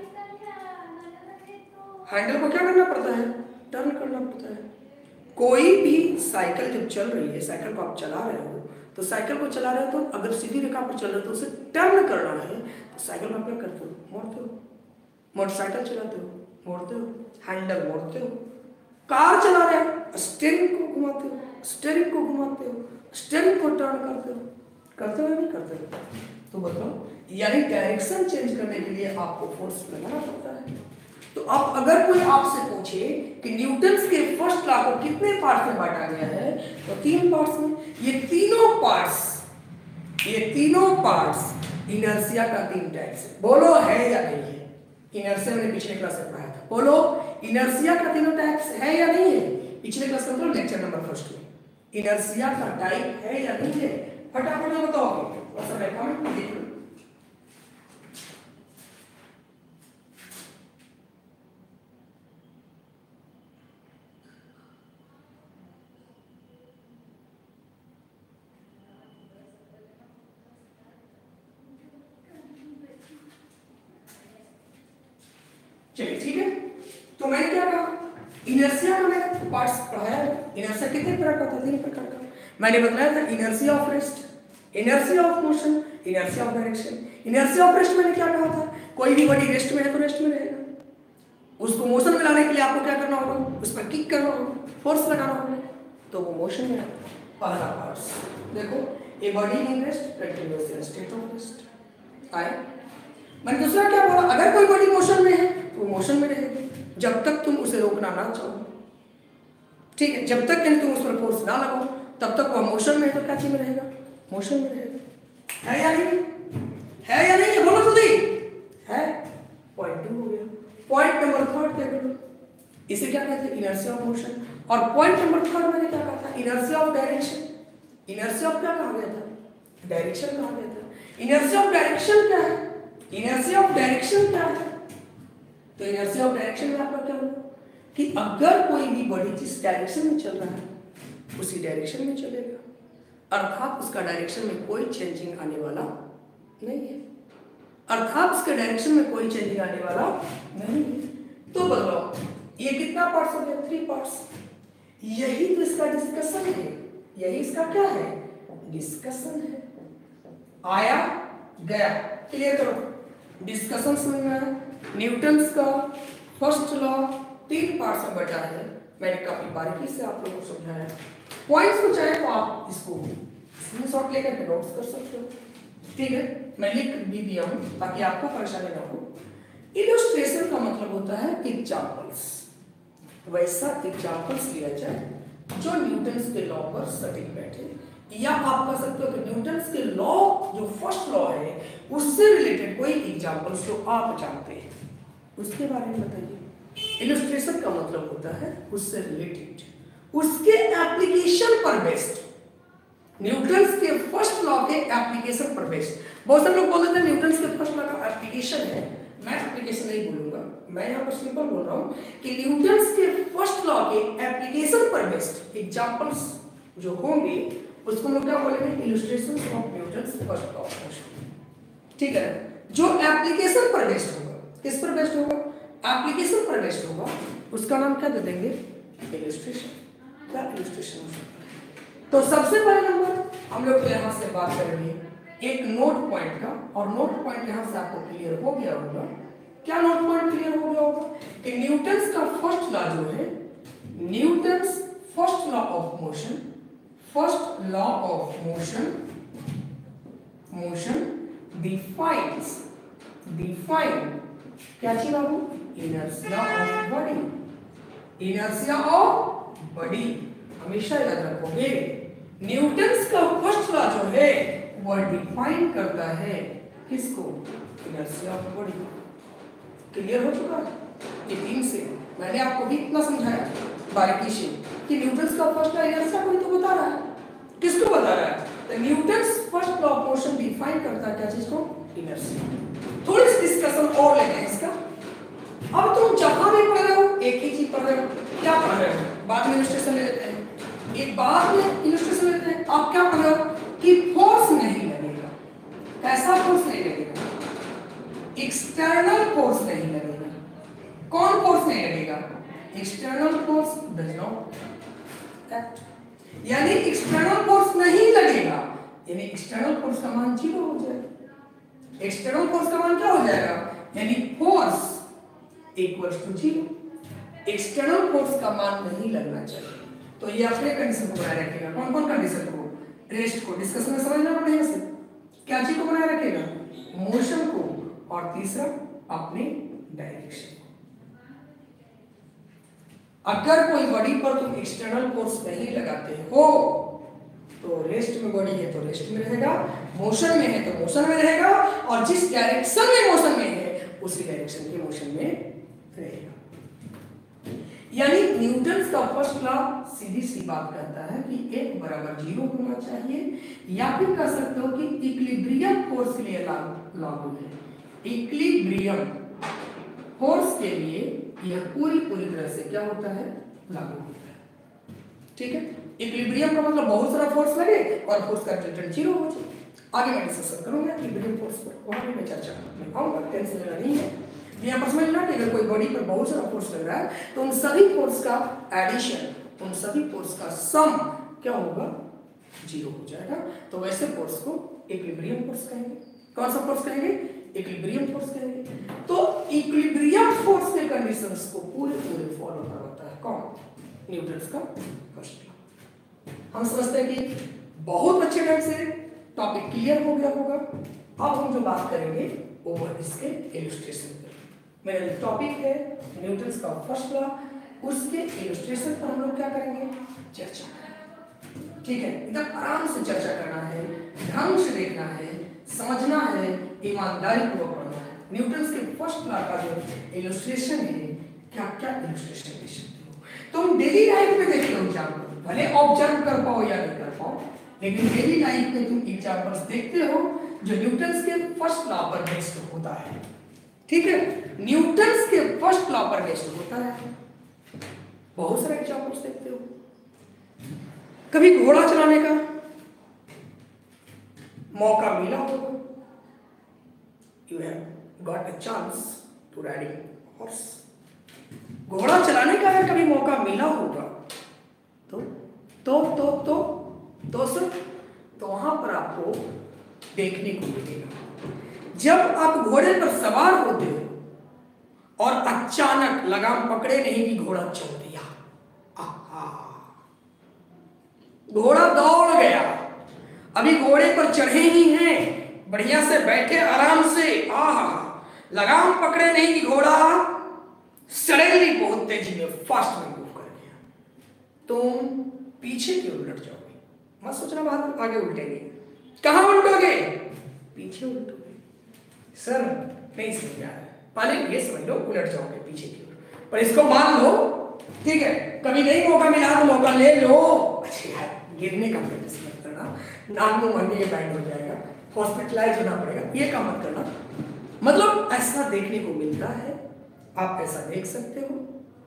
S1: हैंडल को क्या करना पड़ता है? टर्न करना पड़ता है। कोई भी साइकिल जब चल रही है, साइकिल को आप चला रहे हो, तो साइकिल को चला रहे हो तो अगर सीधी रेखा पर चल रहे हो तो उसे टर्न करना है, तो साइकिल में क्या करते हो? मोड़ते हो। मोटरसाइकिल चलाते हो, मोड़ते हो, हैंडल मोड़ते हो। कार चला रहे हो, स्टीयरिंग को घुमाते हो, स्टीयरिंग को घुमाते हो, स्टीयरिंग को टर्न करते हो। करते हो या नहीं करते हो? तो बताओ, यानी डायरेक्शन चेंज करने के लिए आपको फोर्स लगाना पड़ता है। तो अब अगर कोई आपसे पूछे कि न्यूटन्स के फर्स्ट लॉ को कितने पार्ट्स में बांटा गया है, तो तीन पार्ट्स में। ये तीनों पार्ट्स, ये तीनों पार्ट्स इनर्शिया का तीन टाइप्स। बोलो है या नहीं है? इनर्शिया मैंने पिछले क्लास में पढ़ाया था। बोलो इनर्शिया का तीनों टाइप्स है या नहीं है? पिछले क्लास में, लेक्चर नंबर फर्स्ट में इनर्शिया का टाइप है या नहीं है? फटाफट बताओ, बस मैं कमेंट में देख लो। चलिए ठीक है, तो मैंने क्या कहा, इनर्शिया का मैंने पार्ट्स पढ़ाया है। इनर्शिया कितने प्रकार का था? तीन प्रकार का मैंने बताया था। Inertia of rest, inertia of motion, inertia of direction. Inertia of rest मैंने क्या कहा था? कोई भी बॉडी रेस्ट में है तो रेस्ट में रहेगा, उसको मोशन में लाने के लिए आपको क्या करना होगा? उस पर किक करना होगा, फोर्स लगाना होगा, तो वो मोशन में आएगा। पहला पार्ट्स देखो, a body in rest continuous in state of rest आए। मैंने दूसरा क्या बोला? अगर कोई बॉडी मोशन में है तो वो मोशन में रहेगी जब तक तुम उसे रोकना ना चाहो, ठीक है? जब तक तुम उस पर फोर्स ना लगाओ तब तक वो मोशन में है, तो क्या चीज में रहेगा? मोशन में रहेगा। है या नहीं? है या नहीं है? बोलो जल्दी। है। पॉइंट टू हो गया। पॉइंट नंबर थर्ड क्या करो, इसे क्या कहते हैं? Inertia of motion. और पॉइंट नंबर थर्ड मैंने क्या कहा था? Inertia of direction. Inertia of क्या कहा गया था? डायरेक्शन कहा गया था। इनर्शिया ऑफ डायरेक्शन क्या है? इनर्शिया ऑफ डायरेक्शन क्या है? तो इनर्शिया ऑफ डायरेक्शन में आपका क्या होगा कि अगर कोई भी बॉडी जिस डायरेक्शन में चल रहा है उसी डायरेक्शन में चलेगा, अर्थात उसका डायरेक्शन में कोई चेंजिंग आने वाला नहीं है, अर्थात उसके डायरेक्शन में कोई चेंजिंग आने वाला नहीं है। तो बताओ ये कितना पार्ट्स हो गया? Three parts. यही तो इसका डिस्कशन है, यही इसका क्या है? डिस्कशन है। आया गया, क्लियर करो। डिस्कशन समझ में आया। न्यूटन्स का फर्स्ट लॉ तीन पार्ट्स में बटा है, मैंने काफी बारीकी से आप लोगों को समझाया। पॉइंट्स को चाहे तो आप इसको स्क्रीनशॉट लेकर के नोट्स कर सकते हो, ठीक है? मैं लिख भी दिया हूं ताकि आपको परेशानी ना हो। इलस्ट्रेशन का मतलब होता है एग्जांपल्स, वैसा एग्जांपल्स लिया जाए जो न्यूटन्स के लॉ पर सटीक बैठे, या आप कह सकते हो कि न्यूटन्स के लॉ जो फर्स्ट लॉ है उससे रिलेटेड कोई एग्जांपल्स जो आप जानते हैं उसके बारे में बताइए। इलस्ट्रेशन का मतलब होता है उससे रिलेटेड, उसके एप्लीकेशन पर बेस्ड, न्यूटन्स के फर्स्ट लॉ के एप्लीकेशन पर बेस्ड। बहुत सारे लोग बोलते हैं न्यूटन्स के फर्स्ट लॉ का एप्लीकेशन है, मैं एप्लीकेशन नहीं बोलूंगा, मैं यहाँ पर सिंपल बोल रहा हूँ कि न्यूटन्स के फर्स्ट लॉ के एप्लीकेशन पर बेस्ड एग्जांपल्स जो होंगे उसको लोग क्या बोलेंगे? Illustrations of Newton's first law of motion, ठीक है? जो एप्लीकेशन पर बेस्ड होगा, किस पर बेस्ड होगा? एप्लीकेशन पर बेस्ड होगा, उसका नाम क्या दे देंगे? इलस्ट्रेशन। क्या इलस्ट्रेशन हो सकता है? तो सबसे पहले नंबर हम लोग तो यहाँ से बात करेंगे एक नोट पॉइंट का, और नोट पॉइंट यहाँ से आपको क्लियर हो गया होगा। क्या नोट पॉइंट क्लियर हो गया होगा? कि न्यूटन्स का फर्स्ट लॉ जो है, Newton's first law of motion, first law of motion motion defines define क्या चीज बाबू? Inertia of body, inertia of body हमेशा याद रखोगे। न्यूटन्स का फर्स्ट लॉ जो है वह डिफाइन करता है किसको? Inertia of body. क्लियर हो चुका है? ये तीन से मैंने आपको भी इतना समझाया बारीकी से कि न्यूटन्स का फर्स्ट लॉ इनर्शिया को ही तो बता रहा है। किसको बता रहा है? तो Newton's first law of motion define करता है क्या चीज को? इनर्शिया। थोड़ी सी डिस्कशन और लेते हैं इसका। अब तुम जहां भी पढ़ रहे हो एक ही चीज पढ़ रहे हो, क्या पढ़ रहे हो? बाद में इलस्ट्रेशन ले लेते हैं, एक बाद में इलस्ट्रेशन लेते हैं। आप क्या पढ़ रहे हो कि फोर्स नहीं लगेगा। कैसा फोर्स नहीं लगेगा? एक्सटर्नल फोर्स नहीं लगेगा। कौन फोर्स नहीं लगेगा? External force does not act, यानी एक्सटर्नल फोर्स नहीं लगेगा, यानी एक्सटर्नल फोर्स का मान जीरो हो जाएगा। एक्सटर्नल फोर्स का मान क्या हो जाएगा? यानी force equals to zero. External force का मान नहीं लगना चाहिए। तो ये अपने कंडीशन को बनाए रखेगा। कौन कौन कंडीशन को? रेस्ट को डिस्कशन में समझना पड़ेगा से। क्या चीज को बनाए रखेगा? मोशन को, और तीसरा अपने डायरेक्शन को। अगर कोई बॉडी पर तुम एक्सटर्नल फोर्स नहीं लगाते हो तो रेस्ट में बॉडी है तो रेस्ट में रहेगा, मोशन में है तो मोशन में रहेगा, और जिस डायरेक्शन में मोशन में है उसी डायरेक्शन के मोशन में रहेगा। यानी न्यूटन्स का फर्स्ट लॉ सीधी सी बात कहता है कि एक बराबर जीरो होना चाहिए, या फिर कह सकते हो कि इक्विलिब्रियम फोर्स के लिए लागू है। इक्विलिब्रियम फोर्स के लिए यह पूरी पूरी तरह से क्या होता है? लागू होता है, ठीक है? इक्विलिब्रियम का मतलब बहुत सारा फोर्स लगे और फोर्स का रिजल्टेंट जीरो हो जाए। आगे मैं डिस्कशन करूंगा इक्विलिब्रियम फोर्स पर, वहां भी मैं चर्चा कर पाऊंगा, टेंशन लेना नहीं है। यहाँ पर समझना कि अगर कोई बॉडी पर बहुत सारा फोर्स लग रहा है तो उन सभी फोर्स का एडिशन, उन सभी फोर्स का सम क्या होगा? जीरो हो जाएगा। तो वैसे फोर्स को इक्विलिब्रियम फोर्स कहेंगे। कौन सा फोर्स कहेंगे? इक्विलिब्रियम फोर्स कहेंगे। तो इक्विलिब्रियम फोर्स के कंडीशंस को पूरे पूरे फॉलो करवाता है कौन? न्यूटन्स का फर्स्ट लॉ। हम समझते हैं कि बहुत अच्छे ढंग से टॉपिक क्लियर हो गया होगा। अब हम जो बात करेंगे वो इसके इलस्ट्रेशन पर। मेरा टॉपिक है न्यूटन्स का फर्स्ट लॉ, उसके इलस्ट्रेशन पर हम लोग क्या करेंगे? चर्चा करेंगे, ठीक है? एकदम आराम से चर्चा करना है, ध्यान से देखना है, समझना है, ईमानदारी पूर्वक पढ़ना है। न्यूटन्स के फर्स्ट लॉ का जो इलस्ट्रेशन है, क्या क्या इलस्ट्रेशन दे सकते हो तुम डेली लाइफ में? देखते हो एग्जाम्पल, भले ऑब्जर्व कर पाओ या नहीं कर पाओ, लेकिन डेली लाइफ में तुम एग्जाम्पल्स देखते हो जो न्यूटन्स के फर्स्ट लॉ पर बेस्ड होता है, ठीक है? न्यूटन्स के फर्स्ट लॉ पर बेस्ड होता है। बहुत सारे एग्जाम्पल्स देखते हो। कभी घोड़ा चलाने का मौका मिला होगा, you have got a chance to riding horse, घोड़ा चलाने का अगर कभी मौका मिला होगा तो तो तो तो तो सर तो वहां पर आपको देखने को मिलेगा जब आप घोड़े पर सवार होते हो और अचानक लगाम पकड़े नहीं कि घोड़ा चल दिया, घोड़ा दौड़ गया, अभी घोड़े पर चढ़े ही हैं, बढ़िया से बैठे आराम से, आहा, लगाम पकड़े नहीं कि घोड़ा सडनली बहुत तेजी में फास्ट में मूव कर गया, तुम पीछे क्यों उलट जाओगे? मत सोचना बाद आगे उल्टेंगे, कहां उल्टोगे? पीछे उल्टोगे। सर नहीं समझ आ रहा, पहले ये समझ लो उलट जाओगे पीछे की ओर, पर इसको मान लो, ठीक है, कभी नहीं मौका मिला तो मौका ले लो। अच्छा यार, गिरने का प्रैक्टिस मत करना, नाक मुंह मरने के बैंड हो जाएगा, हॉस्पिटलाइज होना पड़ेगा, ये काम मत करना। मतलब ऐसा देखने को मिलता है, आप ऐसा देख सकते हो।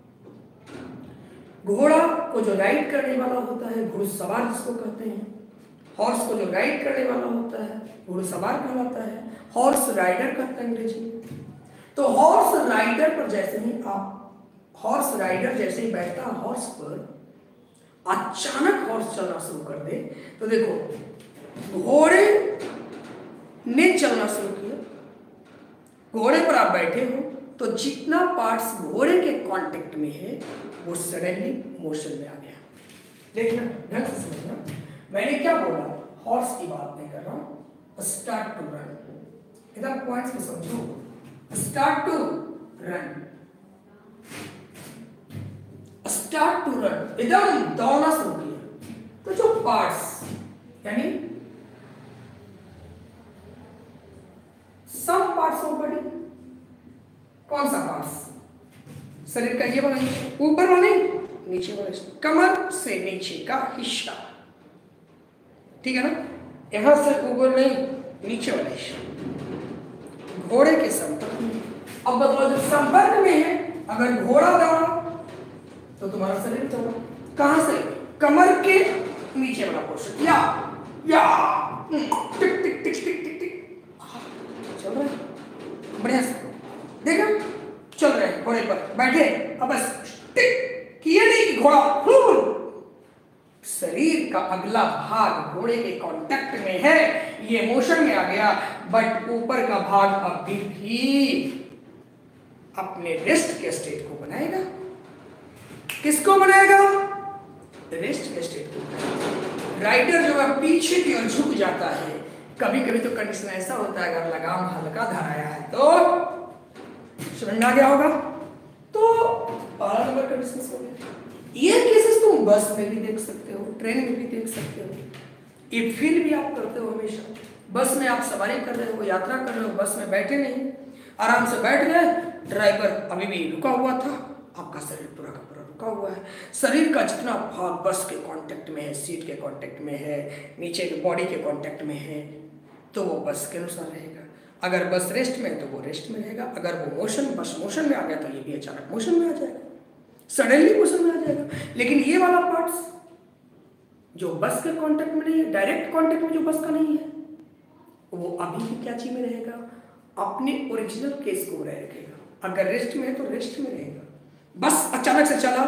S1: घोड़ा को जो राइड करने वाला होता है, घुड़सवार जिसको कहते हैं, हॉर्स को जो राइड करने वाला होता है घुड़सवार कहलाता है, हॉर्स राइडर कहते हैं अंग्रेजी में। तो हॉर्स राइडर पर जैसे ही आप हॉर्स राइडर जैसे ही बैठता है हॉर्स पर, अचानक हॉर्स चलना शुरू कर दे तो देखो घोड़े ने चलना शुरू किया, घोड़े पर आप बैठे हो तो जितना पार्ट्स घोड़े के कांटेक्ट में है वो सडनली मोशन में आ गया। देखना ढंग से समझना, मैंने क्या बोला, हॉर्स की बात नहीं कर रहा हूं, स्टार्ट टू रन, इधर पॉइंट्स को समझो, start to run, start to run, एकदम दौड़ना शुरू किया, तो जो पार्ट्स यानी सब पार्ट्स ऑफ बॉडी, कौन सा पार्ट्स? शरीर का ये वाला, ऊपर वाला नहीं, नीचे वाला, कमर से नीचे का हिस्सा, ठीक है ना, यहां से ऊपर नहीं, नीचे वाला हिस्सा घोड़े के संपर्क में। अब बताओ जब संपर्क में है, अगर घोड़ा दौड़ा तो तुम्हारा शरीर दौड़ा, कहां से? कमर के नीचे वाला पोर्शन, या या टिक टिक टिक टिक टिक टिक चल रहा है, बढ़िया से देखा, चल रहे हैं घोड़े पर बैठे, अब बस टिक किए नहीं कि घोड़ा फूल, शरीर का अगला भाग घोड़े के कांटेक्ट में है, ये मोशन में आ गया, बट ऊपर का भाग अभी भी अपने रेस्ट के स्टेट को बनाएगा। किसको बनाएगा? रेस्ट के स्टेट को बनाएगा। राइडर जो है पीछे की ओर झुक जाता है, कभी कभी तो कंडीशन ऐसा होता है अगर लगाम हल्का धराया है तो समझ में आ गया होगा, तो पहला नंबर कंडीशन हो गया। ये केसेस तुम बस में भी देख सकते हो, ट्रेन में भी देख सकते हो, ये फील भी आप करते हो हमेशा। बस में आप सवारी कर रहे हो, यात्रा कर रहे हो, बस में बैठे नहीं, आराम से बैठ गए, ड्राइवर अभी भी रुका हुआ था, आपका शरीर पूरा का पूरा रुका हुआ है, शरीर का जितना भाग बस के कांटेक्ट में है, सीट के कांटेक्ट में है, नीचे के बॉडी के कांटेक्ट में है, तो वो बस के अनुसार रहेगा। अगर बस रेस्ट में है तो वो रेस्ट में रहेगा, अगर वो मोशन बस मोशन में आ गया तो ये भी अचानक मोशन में आ जाएगा, सडनली मोशन में आ जाएगा। लेकिन ये वाला पार्ट्स जो बस के कांटेक्ट में नहीं है, डायरेक्ट कांटेक्ट में जो बस का नहीं है, वो अभी भी क्या चीज में रहेगा, अपने ओरिजिनल केस को रह रखेगा। अगर रेस्ट में है तो रेस्ट में रहेगा। बस अचानक से चला,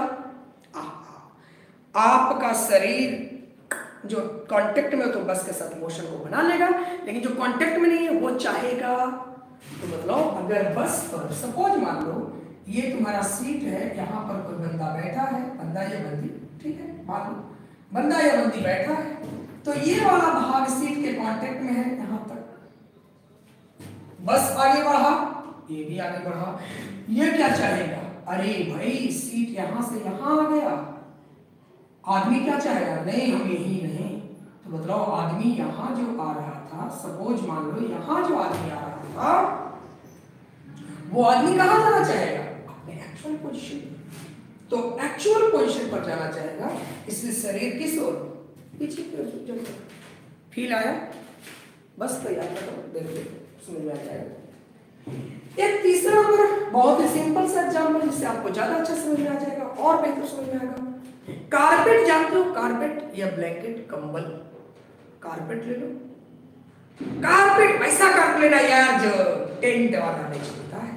S1: आपका शरीर जो कांटेक्ट में हो तो बस के साथ मोशन को बना लेगा, लेकिन जो कांटेक्ट में नहीं है वो चाहेगा। तो मतलब अगर बस पर सपोज मान लो ये तुम्हारा सीट है, यहाँ पर कोई बंदा बैठा है, बंदा या बंदी, ठीक है, मान लो बंदा या बंदी बैठा है, तो ये वाला भाग सीट के कांटेक्ट में है यहाँ तक, बस आगे बढ़ा, ये भी आगे बढ़ा, ये क्या चाहेगा, अरे भाई सीट यहां से यहां आ गया, आदमी क्या चाहेगा, नहीं हम यही नहीं, तो बताओ आदमी यहां जो आ रहा था, सपोज मान लो यहां जो आदमी आ रहा था, वो आदमी कहां जाना चाहेगा, अपने एक्चुअल पोजीशन, तो एक्चुअल पोजीशन पर जाना चाहेगा, इसलिए शरीर किस ओर, पीछे की ओर। फील आया? बस तैयार करो, देख लो समझ में आ जाएगा। एक तीसरा नंबर बहुत ही सिंपल सा एग्जाम्पल जिससे आपको ज्यादा अच्छा समझ में आ जाएगा और बेहतर समझ में आएगा। कारपेट जानते हो, कारपेट या ब्लैंकेट, कंबल, कारपेट ले लो, कारपेट वैसा कारपेट लेना यार जो टेंट वाला नहीं चलता है।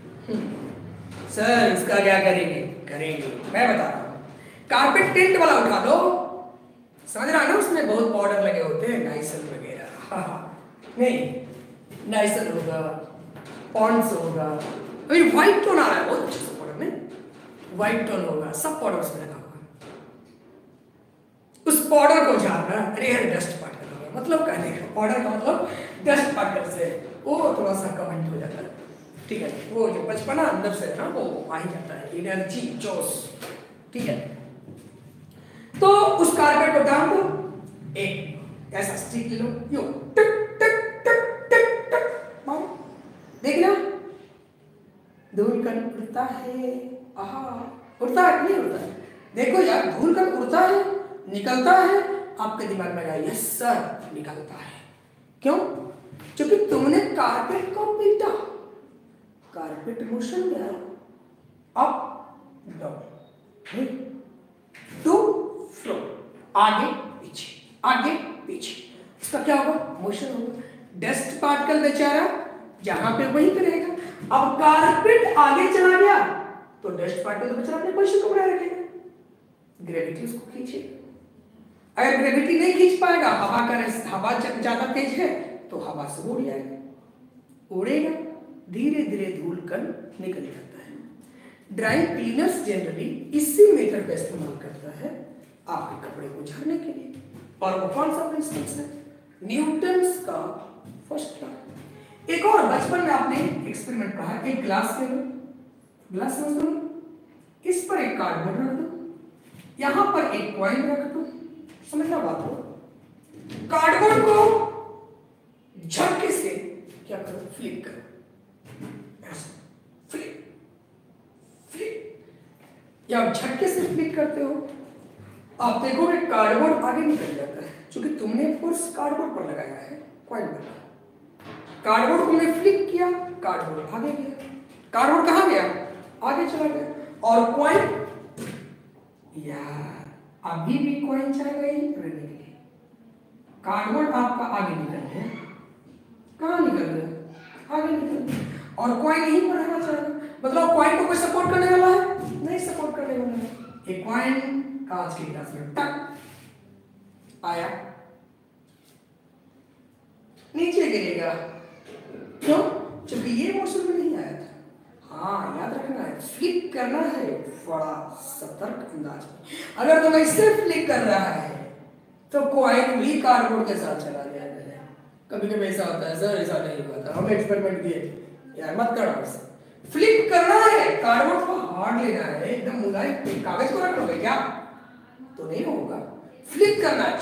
S1: सर इसका क्या करेंगे? करेंगे, मैं बता रहा हूँ। कारपेट टेंट वाला उठा दो, समझ रहा है ना, उसमें बहुत पाउडर लगे होते हैं, नाइसल वगैरह। नहीं, नाइसल होगा, पॉन्ड्स होगा, अभी व्हाइट टोन आ रहा है बहुत अच्छे से पाउडर में, व्हाइट टोन होगा, सब पाउडर उसमें लगा हुआ। उस पाउडर को झाड़ना, अरे यार डस्ट पार्टिकल होगा, मतलब कहने का पाउडर का मतलब डस्ट पार्टिकल से वो थोड़ा सा कमेंट हो जाता है, ठीक है। वो जो बचपना अंदर से है ना वो आ ही जाता है, एनर्जी जोश, ठीक है। तो उस कारपेट को डाल दो, एक ऐसा स्टिक ले लो, यो टक टक टक टक टक मारो, देखना धूल कण उड़ता है, आहा उड़ता है नहीं उड़ता है, देखो यार धूल कण उड़ता है, निकलता है, आपके दिमाग में आया यस सर निकलता है, क्यों? क्योंकि तुमने कारपेट को पीटा, कारपेट मोशन में आया, अप डाउन टू फ्लो, आगे पीछे आगे पीछे, इसका क्या होगा? मोशन होगा। डस्ट पार्टिकल बेचारा जहां पे वहीं पे रहेगा। अब कारपेट आगे चला गया तो डस्ट पार्टिकल बेचारा अपने पोजीशन को बनाए रखेगा, ग्रेविटी उसको खींचेगी। अगर ग्रेविटी नहीं खींच पाएगा, हवा का हवा ज्यादा तेज है तो हवा से उड़ जाएगा, उड़ेगा, धीरे धीरे धूल कण निकल जाता है। ड्राई क्लीनर्स जनरली इसी मेथड का इस्तेमाल करता है आपके कपड़े को झाड़ने के लिए। और वो कौन सा प्रिंसिपल है? न्यूटन्स का फर्स्ट लॉ। एक और बचपन में आपने एक्सपेरिमेंट पढ़ा, एक ग्लास ले लो, ग्लास समझ लो, इस पर एक कार्डबोर्ड रख दो, यहां पर एक कॉइन रख दो, समझना बात हो। कार्डबोर्ड को झटके से क्या करो? फ्लिप करो, ऐसा फ्लिप फ्लिप, या झटके से फ्लिप करते हो, आप देखोगे कार्डबोर्ड आगे निकल जाता है, क्योंकि तुमने फोर्स कार्डबोर्ड पर लगाया है, कॉइन पर। कार्डबोर्ड को तुमने फ्लिप किया, कार्डबोर्ड आगे गया, कार्डबोर्ड कहां गया? आगे चला गया। और कॉइन, यार अभी भी कॉइन जाएगा ही रहने के लिए, कार्डबोर्ड आपका आगे निकल गया, कहां निकल गया? आगे निकल गया, और कॉइन यहीं पर रहना चाहेगा, मतलब कॉइन को कोई सपोर्ट करने वाला है? नहीं सपोर्ट करने वाला है। एक कॉइन कांच के गिलास में टक आया, नीचे गिरेगा, क्यों? क्योंकि ये मोशन में नहीं आया था। हाँ याद रखना है, फ्लिप करना है बड़ा सतर्क अंदाज में। अगर तुम इससे फ्लिप कर रहा है तो कॉइन भी कार्डबोर्ड के साथ चला जाएगा। कभी कभी ऐसा होता है, सर ऐसा नहीं हुआ था, हम एक्सपेरिमेंट किए, यार मत करो ऐसा। फ्लिप करना है, कार्डबोर्ड को हार्ड लेना है, एकदम मुलायम, कागज को रख लोगे क्या? तो नहीं होगा। फ्लिप करना है,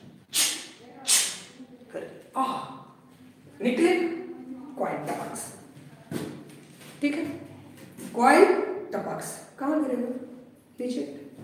S1: आ निकले कॉइन टपक से, ठीक है, कॉइन टपक से कहां गिरेगा? नीचे।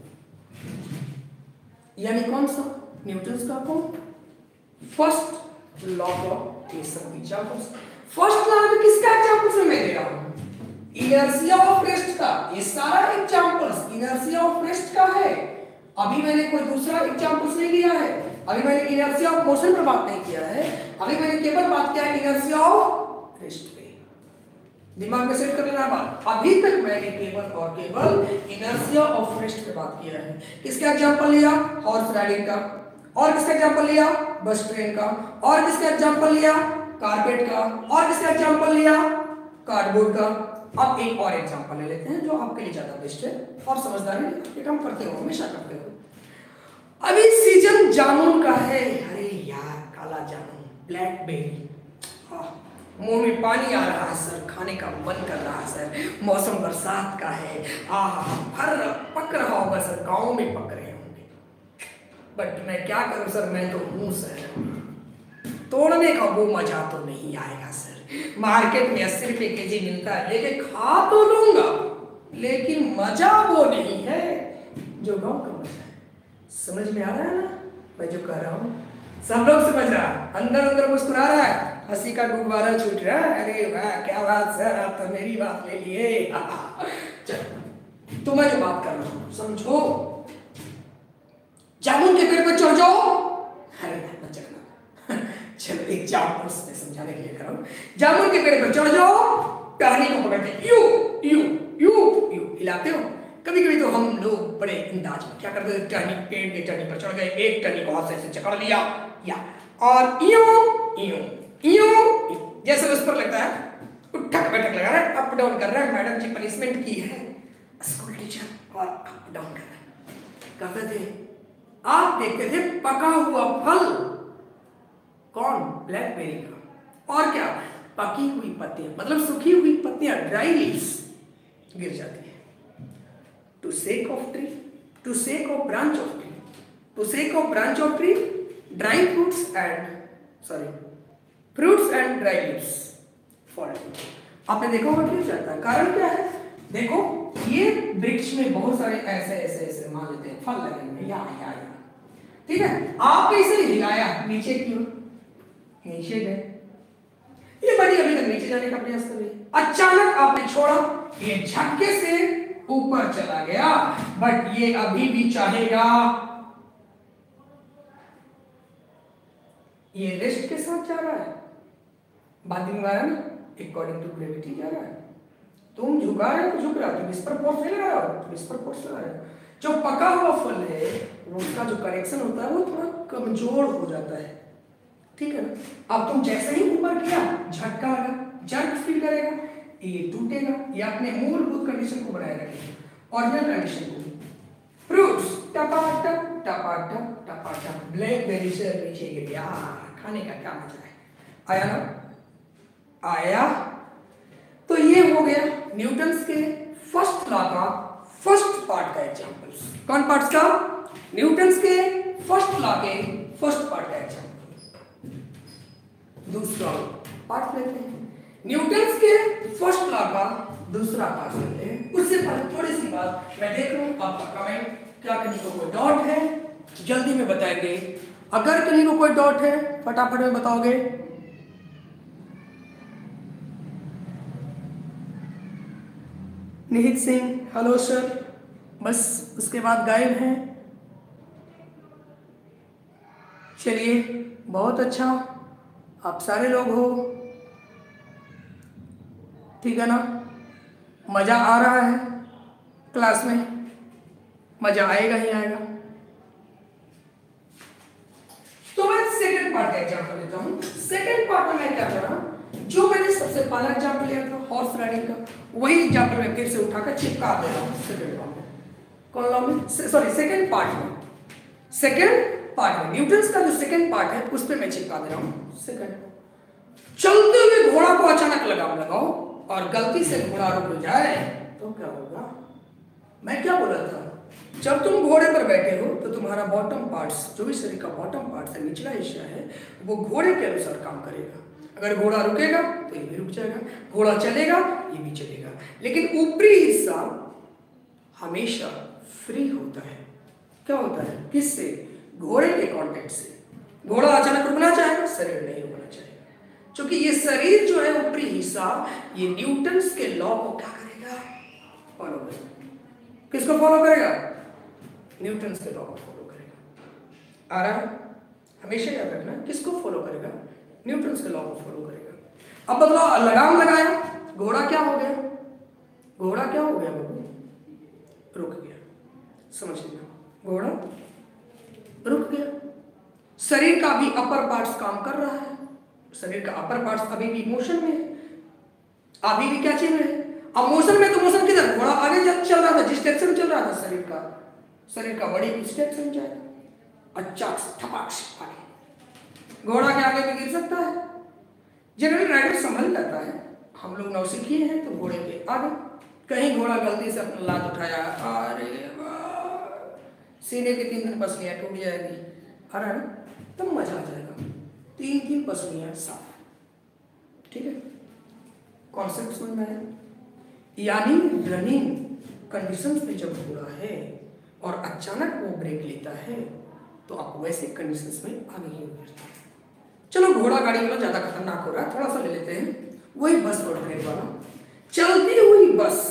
S1: यानी कौन सा? न्यूटन्स का कौन? फर्स्ट लॉ ऑफ केसन एग्जांपल्स। फर्स्ट लॉ में किसका एग्जांपल्स मैं दे रहा हूं? इनर्शिया ऑफ रेस्ट का। ये सारा एग्जांपल्स इनर्शिया ऑफ रेस्ट का है। अभी मैंने कोई दूसरा एग्जांपल्स नहीं लिया है, अभी मैंने इनर्शिया ऑफ मोशन पर बात नहीं किया है, अभी मैंने केवल बात किया है इनर्शिया ऑफ रेस्ट पे। दिमाग में सेट कर लेना बात। अभी तक मैंने केवल और केवल इनर्शिया ऑफ रेस्ट पे बात किया है। किसका एग्जांपल लिया? हॉर्स राइडिंग का। और किसका एग्जांपल लिया? बस ट्रेन का। और किसका एग्जांपल लिया? कारपेट का। और किसका एग्जांपल लिया? कार्डबोर्ड का। अब एक और एग्जांपल ले लेते हैं जो आपके लिए ज्यादा बेस्ट है और समझदारी ये काम करते हो, हमेशा करते हो। अभी सीजन जामुन का है। अरे यार काला जामुन, ब्लैकबेरी, मुंह में पानी आ रहा है सर, खाने का मन कर रहा है सर, मौसम बरसात का है, आहा फर पक रहा होगा सर, गांव में पक रहे होंगे, बट मैं क्या करूं सर, मैं तो हूं सर, तोड़ने का वो मजा तो नहीं आएगा सर, मार्केट में अस्सी रुपए के जी मिलता है, लेकिन खा तो लूंगा, लेकिन मजा वो नहीं है जो गांव का मजा है। समझ में आ रहा है ना मैं जो कह रहा हूं? सब लोग समझ रहा है, अंदर अंदर मुस्कुरा रहा है, हंसी का गुब्बारा छूट रहा है। अरे वाह क्या बात सर, आप तो मेरी बात ले लिए। चलो तो मैं जो बात कर रहा हूं समझो, जामुन के पेड़ पर चढ़ जाओ, अरे मत चढ़ना, चलो एग्जाम्पल से समझाने के लिए कर रहा हूं। जामुन के पेड़ पर चढ़ जाओ, टहनी को पकड़ते यू यू यू यू हिलाते हो। कभी कभी तो हम लोग बड़े अंदाज में क्या करते हैं, टहनी पेड़ के टहनी पर चढ़ गए, एक टहनी को हाथ से ऐसे पकड़ लिया या और यूं यूं यूं, जैसे उस पर लगता है उठक बैठक लगा रहा है, अप डाउन कर रहा है। मैडम जी पनिशमेंट की है, स्कूल टीचर, और अप डाउन कर रहा है। कहते थे आप देखते थे पका हुआ फल कौन, ब्लैकबेरी का, और क्या पकी हुई पत्तियां, मतलब सूखी हुई पत्तियां, ड्राई लीव्स गिर जाती है। To shake of tree, to shake of branch of tree, to shake of branch of tree, dry fruits and sorry fruits and dry leaves fall. आपने देखा होगा क्यों जाता है, कारण क्या है? देखो ये वृक्ष में बहुत सारे ऐसे ऐसे ऐसे मान लेते हैं फल लगे हुए, या या या ठीक है, आपने इसे हिलाया नीचे क्यों, नीचे गए, ये बड़ी अभी तक नीचे जाने का प्रयास कर रही है। अचानक आपने छोड़ा, ये झटके से ऊपर चला गया, बट ये अभी भी चाहेगा, ये रेस्ट के साथ जा रहा है, बात में आया ना, अकॉर्डिंग टू ग्रेविटी जा रहा है। तुम झुका रहे हो तो झुक रहा है, तुम इस पर फोर्स नहीं लगा रहे हो, तुम इस पर फोर्स लगा रहे हो। जो पका हुआ फल है उसका जो करेक्शन होता है वो थोड़ा कमजोर हो जाता है, ठीक है ना। अब तुम जैसे ही ऊपर किया, झटका लगा, जर्क फील करेगा, ये टूटेगा, ये अपने मूलभूत कंडीशन को बनाए रखेगा, ओरिजिनल कंडीशन को। फ्रूट्स टपाटप टपाटप टपाटप, ब्लैकबेरी से नीचे गिर गया, खाने का क्या मजा है, आया ना, आया। तो ये हो गया न्यूटन्स के फर्स्ट लॉ का फर्स्ट पार्ट का एग्जांपल्स। कौन पार्ट्स का? न्यूटन्स के फर्स्ट लॉ के फर्स्ट पार्ट का एग्जांपल। दूसरा पार्ट लेते हैं, न्यूटन्स के फर्स्ट लॉ का दूसरा पार्ट लेते हैं। उससे पहले थोड़ी सी बात मैं देख लूं आपका कमेंट, क्या कहीं को कोई डाउट है जल्दी में बताएंगे, अगर कहीं को कोई डाउट है फटाफट में बताओगे। निहित सिंह हेलो सर, बस उसके बाद गायब हैं। चलिए बहुत अच्छा, आप सारे लोग हो, ठीक है ना, मजा आ रहा है क्लास में, मजा आएगा ही आएगा। तो मैं सेकंड पार्ट का एग्जांपल लेता हूं। सेकंड पार्ट में मैं क्या कर रहा हूं, जो मैंने सबसे पहला एग्जांपल लिया था हॉर्स राइडिंग का, वही एग्जांपल मैं फिर से उठाकर चिपका दे रहा हूं सेकंड पार्ट में। कौन लॉ में, सॉरी सेकंड पार्ट में, सेकंड पार्ट में न्यूटन्स का जो सेकंड पार्ट है उस पे मैं चिपका दे रहा हूं सेकंड। चलते हुए घोड़ा को अचानक लगाम लगाओ और गलती से घोड़ा रुक जाए तो क्या होगा? मैं क्या बोला था, जब तुम घोड़े पर बैठे हो तो तुम्हारा बॉटम पार्ट्स, जो भी शरीर का बॉटम पार्ट्स है, निचला हिस्सा है, वो घोड़े के अनुसार काम करेगा। अगर घोड़ा रुकेगा तो ये भी रुक जाएगा, घोड़ा चलेगा ये भी चलेगा, लेकिन ऊपरी हिस्सा हमेशा फ्री होता है। क्या होता है? किससे? घोड़े के कांटेक्ट से। घोड़ा अचानक रुकना चाहेगा, शरीर नहीं रुकना चाहेगा, क्योंकि ये शरीर जो है ऊपरी हिस्सा, ये न्यूटन्स के लॉ को क्या करेगा? फॉलो करेगा। किसको फॉलो करेगा? न्यूटन्स के लॉ को फॉलो करेगा। आ रहा है? हमेशा याद रखना, किसको फॉलो करेगा? न्यूटन्स के लॉ को फॉलो करेगा। अब बदलाव, लगाम लगाया, घोड़ा क्या हो गया? घोड़ा क्या हो गया बाबू? रुक गया। समझ लिया, घोड़ा रुक गया। शरीर का भी अपर पार्ट्स काम कर रहा है, शरीर का अपर पार्ट्स अभी भी मोशन में है, अभी भी क्या चीज में है? अब मोशन में तो मोशन किधर? घोड़ा आगे चल रहा था, जिस डायरेक्शन में चल रहा था शरीर का, शरीर का बॉडी उस डायरेक्शन में जाएगा। अच्छा ठपाक से आगे, घोड़ा के आगे भी गिर सकता है, जनरल राइडर संभल जाता है। हम लोग नौसिखिए हैं तो घोड़े के आगे, कहीं घोड़ा गलती से अपना लात उठाया, अरे सीने की तीन तीन पसलियां टूट जाएगी, अरे तब मजा आ जाएगा। तीन तीन पसलियां साफ, ठीक है, कॉन्सेप्ट समझ में आया? यानी रनिंग कंडीशंस में जब घोड़ा है और अचानक वो ब्रेक लेता है तो आप वैसे कंडीशंस में आगे ही उतरते हैं। चलो घोड़ा गाड़ी वाला ज्यादा खतरनाक हो रहा है, थोड़ा सा ले लेते हैं वही बस रोड ब्रेक वाला। चलती हुई बस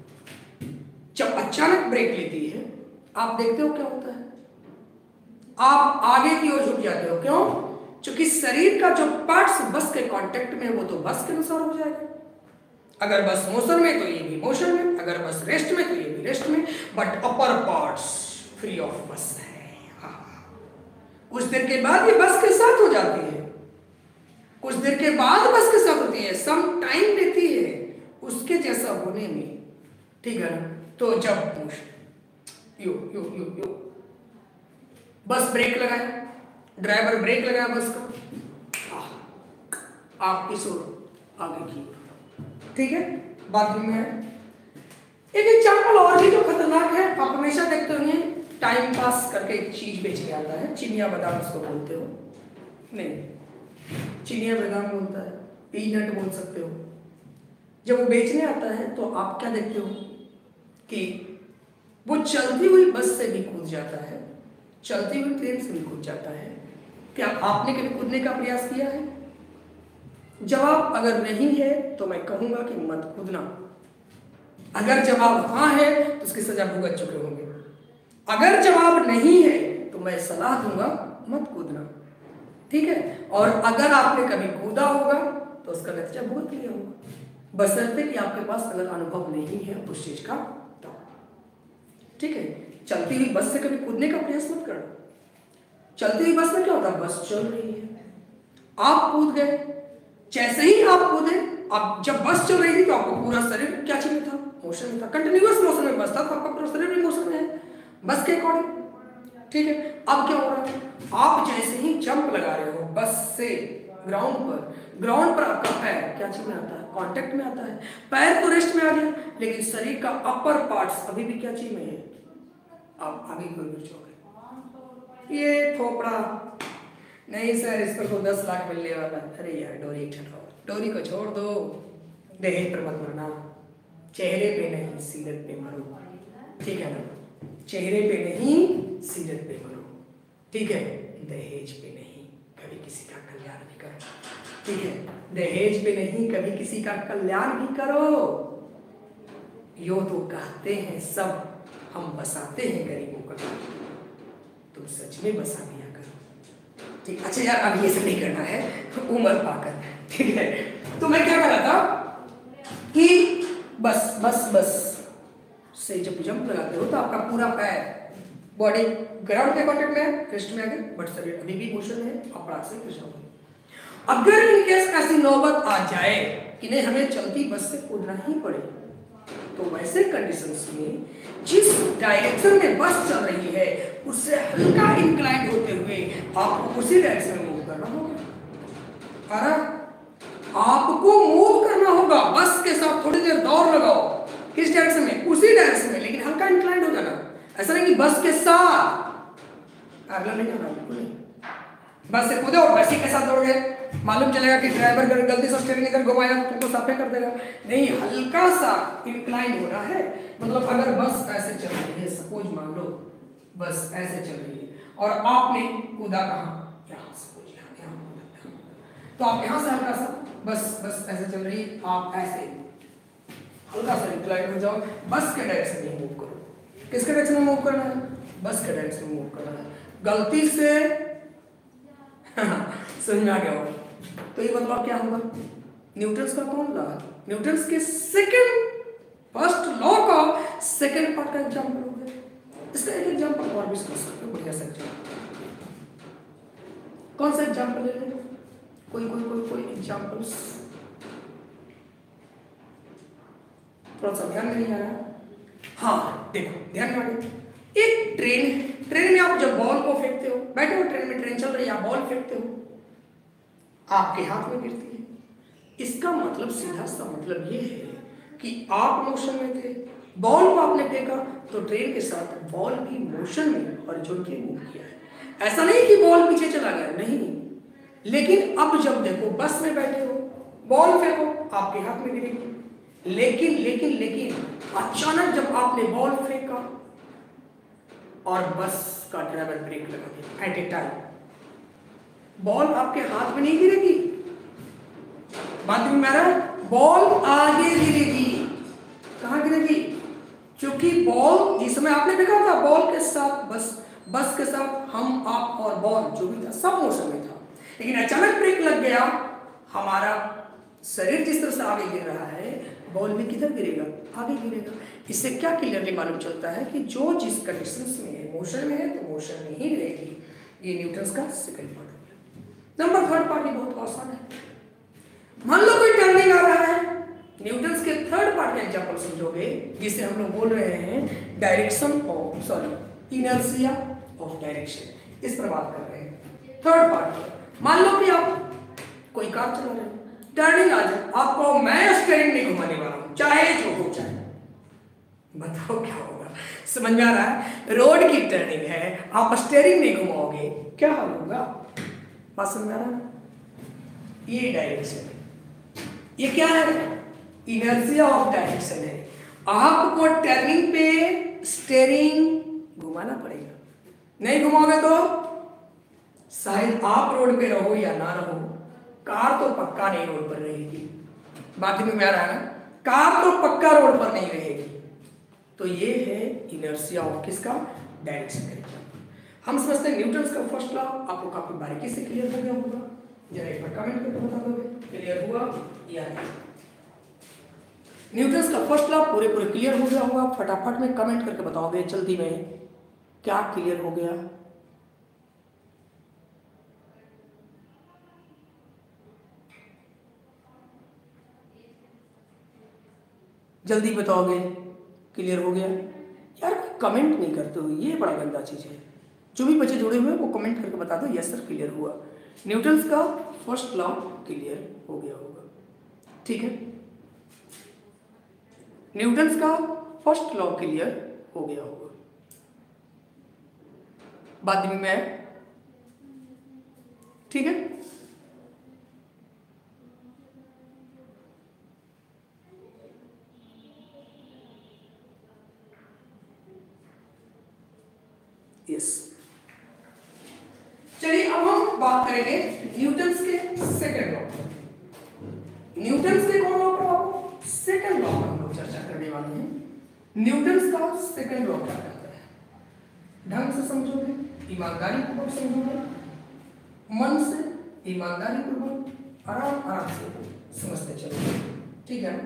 S1: जब अचानक ब्रेक लेती है, आप देखते हो क्या होता है? आप आगे की ओर झुक जाते हो। क्यों? क्योंकि शरीर का जो पार्ट्स बस के कांटेक्ट में है वो तो बस के अनुसार हो जाएगा। अगर बस मोशन में तो ये भी मोशन में, अगर बस रेस्ट में तो ये भी रेस्ट में, but upper parts free of बस है। हाँ, कुछ देर के बाद ये बस के साथ हो जाती है, कुछ देर के बाद बस के साथ होती है, सम टाइम लेती है उसके जैसा होने में, ठीक है ना। तो जब मोशन यो यो यो यो बस ब्रेक लगाए, ड्राइवर ब्रेक लगाया बस का, आप इस ओर आगे की, ठीक है। बात में है एक एग्जाम्पल और भी जो खतरनाक है, आप हमेशा देखते होंगे टाइम पास करके एक चीज बेच के आता है, चिनिया बादाम उसको बोलते हो, नहीं चिनिया बादाम बोलता है, पीनट बोल सकते हो। जब वो बेचने आता है तो आप क्या देखते हो कि वो चलती हुई बस से भी कूद जाता है, चलती हुई ट्रेन से भी कूद जाता है। क्या आपने कभी कूदने का प्रयास किया है? जवाब अगर नहीं है तो मैं कहूंगा कि मत कूदना। अगर जवाब हाँ है तो उसकी सजा भुगत चुके होंगे, अगर जवाब नहीं है तो मैं सलाह दूंगा मत कूदना, ठीक है। और अगर आपने कभी कूदा होगा तो उसका नतीजा भुगत लिया होगा, बशर्ते कि आपके पास अगर अनुभव नहीं है उस चीज का तो, ठीक है। चलती हुई बस से कभी कूदने का प्रयास मत करना। चलती हुई बस में क्या होता है, बस चल रही है, आप कूद गए, जैसे ही आप कूदे, अब जब बस चल रही थी तो आपका पूरा शरीर क्या चीज में था, मोशन में था, कंटिन्यूअस मोशन में बस था, तो आपका पूरा शरीर भी मोशन में है बस के अकॉर्डिंग, ठीक है। अब क्या हो रहा है, आप जैसे ही जंप लगा रहे हो बस से ग्राउंड पर, ग्राउंड पर आपका पैर क्या चीज में आता है, कांटेक्ट में आता है, पैर तो रेस्ट में आ गया, लेकिन शरीर का अपर पार्ट्स अभी भी क्या चीज में है, आप आगे की ओर गिर जाओगे। ये थोपड़ा नहीं सर, इस पर तो दस लाख मिलने वाला, अरे यार डोरी छठाओ, डोरी को छोड़ दो, दहेज पर मत मरना, चेहरे पे नहीं सीरत पे मरो, ठीक है ना, चेहरे पे नहीं सीरत पे मरो, ठीक है। दहेज पे नहीं, कभी किसी का कल्याण भी करो, ठीक है। दहेज पे नहीं, कभी किसी का कल्याण भी करो। यो तो कहते हैं सब, हम बसाते हैं गरीबों का, तुम सच में बसा दिया करो, ठीक। अच्छा यार अब ये सब नहीं करना है उम्र पाकर, ठीक है। तो मैं क्या कर रहा था कि बस बस बस से जब जंप लगाते हो तो आपका पूरा पैर, बॉडी ग्राउंड के कांटेक्ट में है, रेस्ट में आ गए, बट शरीर अभी भी मोशन है, अपराध से कृष्ण हो। अगर इनकेस ऐसी नौबत आ जाए कि नहीं हमें चलती बस से कूदना ही पड़े, तो वैसे कंडीशंस में जिस डायरेक्शन में बस चल रही है उससे हल्का इंक्लाइंड होते हुए आपको उसी डायरेक्शन में मूव करना होगा। अरे आपको मूव करना होगा, बस के साथ थोड़ी देर दौड़ लगाओ, किस डायरेक्शन में, उसी डायरेक्शन में, लेकिन हल्का इंक्लाइंड हो जाना। ऐसा नहीं कि बस के साथ अगला नहीं जाना, बिल्कुल नहीं, बस से कूदे और बस के साथ दौड़ गए, मालूम चलेगा कि ड्राइवर गलती से स्टीयरिंग इधर घुमाया तुमको साफे कर देगा, नहीं, हल्का सा इंक्लाइन होना है। मतलब अगर बस ऐसे चल रही है, सपोज मान लो बस ऐसे चल रही है और आपने कूदा कहाँ, यहाँ सपोज यहाँ, तो आप यहाँ से हल्का सा बस बस ऐसे चल रही है, आप ऐसे हल्का सा इंक्लाइन हो जाओ, बस के डायरेक्शन में मूव करो। किसके डायरेक्शन में मूव करना है, बस के डायरेक्शन में मूव करना है। गलती से समझ में आ गया होगा, तो ये बदलाव क्या होगा, न्यूटन्स का कौन लॉ, न्यूटन्स के सेकंड फर्स्ट लॉ का सेकंड पार्ट का एग्जांपल हो गया। इसका एक एग्जांपल और भी समझ सकते हो, बढ़िया सा एग्जांपल, कौन सा एग्जांपल ले लें, कोई कोई कोई कोई एग्जांपल्स, थोड़ा सा ध्यान में नहीं आ रहा, हाँ देखो ध्यान में, एक ट्रेन, ट्रेन में आप जब बॉल को फेंकते हो, बैठे हो ट्रेन में, ट्रेन चल रही है, आप बॉल फेंकते हो, आपके हाथ में गिरती है। इसका मतलब सीधा सा मतलब ये है कि आप मोशन में थे, बॉल को आपने फेंका तो ट्रेन के साथ बॉल भी मोशन में हॉरिजॉन्टली मूव किया है। ऐसा नहीं कि बॉल पीछे चला गया, नहीं, लेकिन अब जब देखो बस में बैठे हो, बॉल फेंको आपके हाथ में गिरेगी, लेकिन लेकिन लेकिन अचानक जब आपने बॉल फेंका और बस का ड्राइवर ब्रेक लगा दिया एट ए टाइम, बॉल आपके हाथ में नहीं गिरेगी, बात में मेरा, बॉल आगे गिरेगी, कहां गिरेगी, क्योंकि बॉल जिस समय आपने देखा था बॉल के साथ बस बस के साथ हम आप और बॉल जो भी था सब मोशन में था, लेकिन अचानक ब्रेक लग गया, हमारा शरीर जिस तरह से आगे गिर रहा है, बॉल भी किधर गिरेगा, आगे गिरेगा। इससे क्या क्लियरली मालूम चलता है कि जो जिस कंडीशंस में है, मोशन में है तो मोशन में ही रहेगी। ये न्यूटन्स का सेकंड पार्ट हो गया। नंबर थर्ड पार्ट बहुत आसान है। मान लो कोई टर्निंग आ रहा है, न्यूटन्स के थर्ड पार्ट का एग्जांपल समझोगे, जिसे हम लोग बोल रहे हैं direction of sorry inertia of direction. इस पर बात कर रहे हैं थर्ड पार्ट। मान लो कि आप कोई कार चला रहे हो, टर्निंग आ जाए, आपको मैं स्टीयरिंग नहीं घुमाने वाला हूं, चाहे जो हो जाए, बताओ क्या होगा? समझ में आ रहा है? रोड की टर्निंग है, आप स्टीयरिंग नहीं घुमाओगे, क्या हाल होगा? बात समझ में आ रहा है? ये डायरेक्शन है, ये क्या है? इनर्शिया ऑफ डायरेक्शन है। आपको टर्निंग पे स्टीयरिंग घुमाना पड़ेगा, नहीं घुमाओगे तो शायद आप रोड पे रहो या ना रहो, कार तो पक्का नहीं रोड पर रहेगी। बात में आ रहा है ना? कार तो पक्का रोड पर नहीं रहेगी। तो ये है इनर्शिया ऑफ किसका? डायरेक्शन का। हम समझते हैं न्यूटन्स का फर्स्ट लॉ आपको काफी बारीकी से क्लियर हो गया होगा। जरा एक बार कमेंट करके बता दोगे क्लियर हुआ या नहीं? न्यूटन्स का फर्स्ट लॉ पूरे पूरे क्लियर हो गया होगा? फटाफट में कमेंट करके बताओगे जल्दी में क्या क्लियर हो गया। जल्दी बताओगे क्लियर हो गया? यार कमेंट नहीं करते हो, ये बड़ा गंदा चीज है। जो भी बच्चे जुड़े हुए वो कमेंट करके बता दो यस सर क्लियर हुआ। न्यूटन्स का फर्स्ट लॉ क्लियर हो गया होगा, ठीक है? न्यूटन्स का फर्स्ट लॉ क्लियर हो गया होगा। बाद में मैं ठीक है? यस। चलिए अब हम बात करेंगे न्यूटन्स के सेकंड लॉ। न्यूटन्स के कौन लॉ पर? सेकंड लॉ पर हम लोग चर्चा करने वाले हैं। न्यूटन्स का सेकंड लॉ क्या कहता है? ढंग से समझोगे, ईमानदारी पूर्वक समझोगे, मन से ईमानदारी पूर्वक आराम आराम से समझते चलोगे, ठीक है?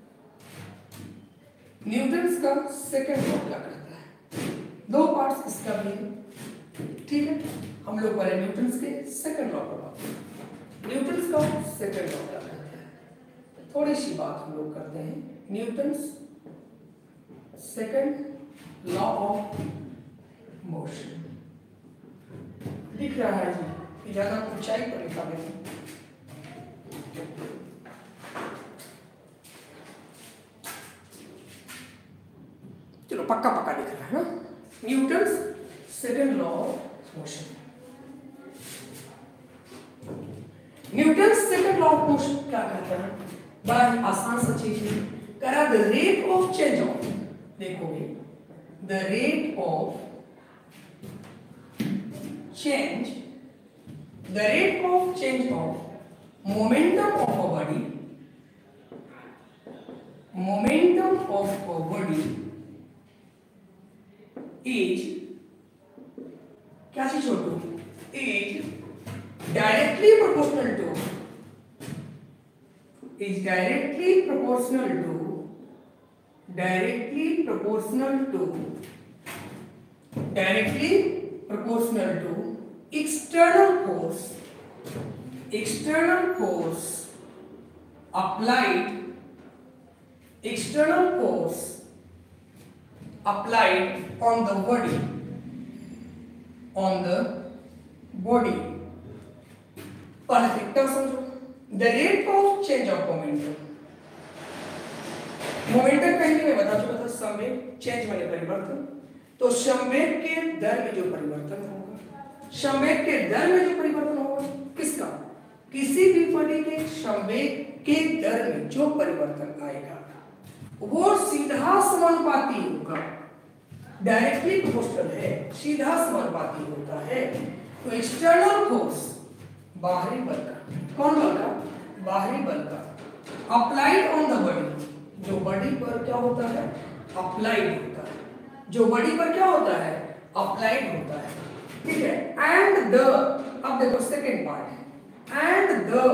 S1: न्यूटन्स का सेकंड लॉ क्या कहता है? दो पार्ट्स इसका भी है, ठीक है? हम लोग पहले न्यूटन्स के सेकंड लॉ पर बात करें। न्यूटन्स का सेकंड लॉ क्या कहता है? थोड़ी सी बात हम लोग करते हैं। Newton's second law of motion लिख रहा है जी, ज्यादा ऊंचाई पर लिखा है। चलो पक्का पक्का लिख रहा है ना? Newton's second law of motion. Newton's second law of motion क्या कहता है? बड़ा ही आसान सा चीज है। कह रहा the rate of change of, देखोगे the rate of change, the rate of change of momentum of a body, momentum of a body is क्या चीज छोटू? Is directly proportional to, is directly proportional to, directly proportional to, directly proportional to external force, external force applied, external force applied on the body, on the body। Perfect समझो, the rate of change of momentum. Momentum पहले मैं बता चुका था, संवेग चेंज माने परिवर्तन। तो संवेग के दर में जो परिवर्तन होगा, संवेग के दर में जो परिवर्तन होगा किसका? किसी भी बॉडी के संवेग के दर में जो परिवर्तन आएगा वो सीधा समानुपाती होगा, डायरेक्टली प्रोपोर्शनल है, सीधा समानुपाती होता है। तो एक्सटर्नल फोर्स, बाहरी बल का, कौन बल का? बाहरी बल का, अप्लाइड ऑन द बॉडी, जो बॉडी पर क्या होता है? अप्लाइड होता है। जो बॉडी पर क्या होता है? अप्लाइड होता है, ठीक है? एंड द, अब देखो सेकेंड पार्ट है, and the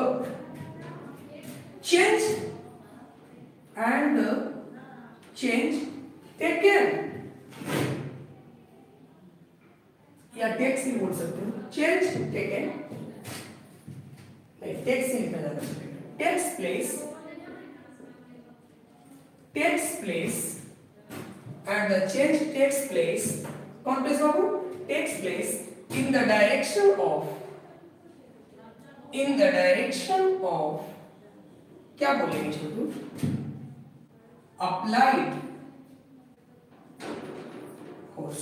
S1: change and the change taken या टेक्स ही बोल सकते हो, चेंज टेकन नहीं टेक्स ही निकल जाता है, takes place takes place and the change takes place कौन प्लेस बाबू takes place in the direction of in the direction of क्या बोलेंगे छोटू applied force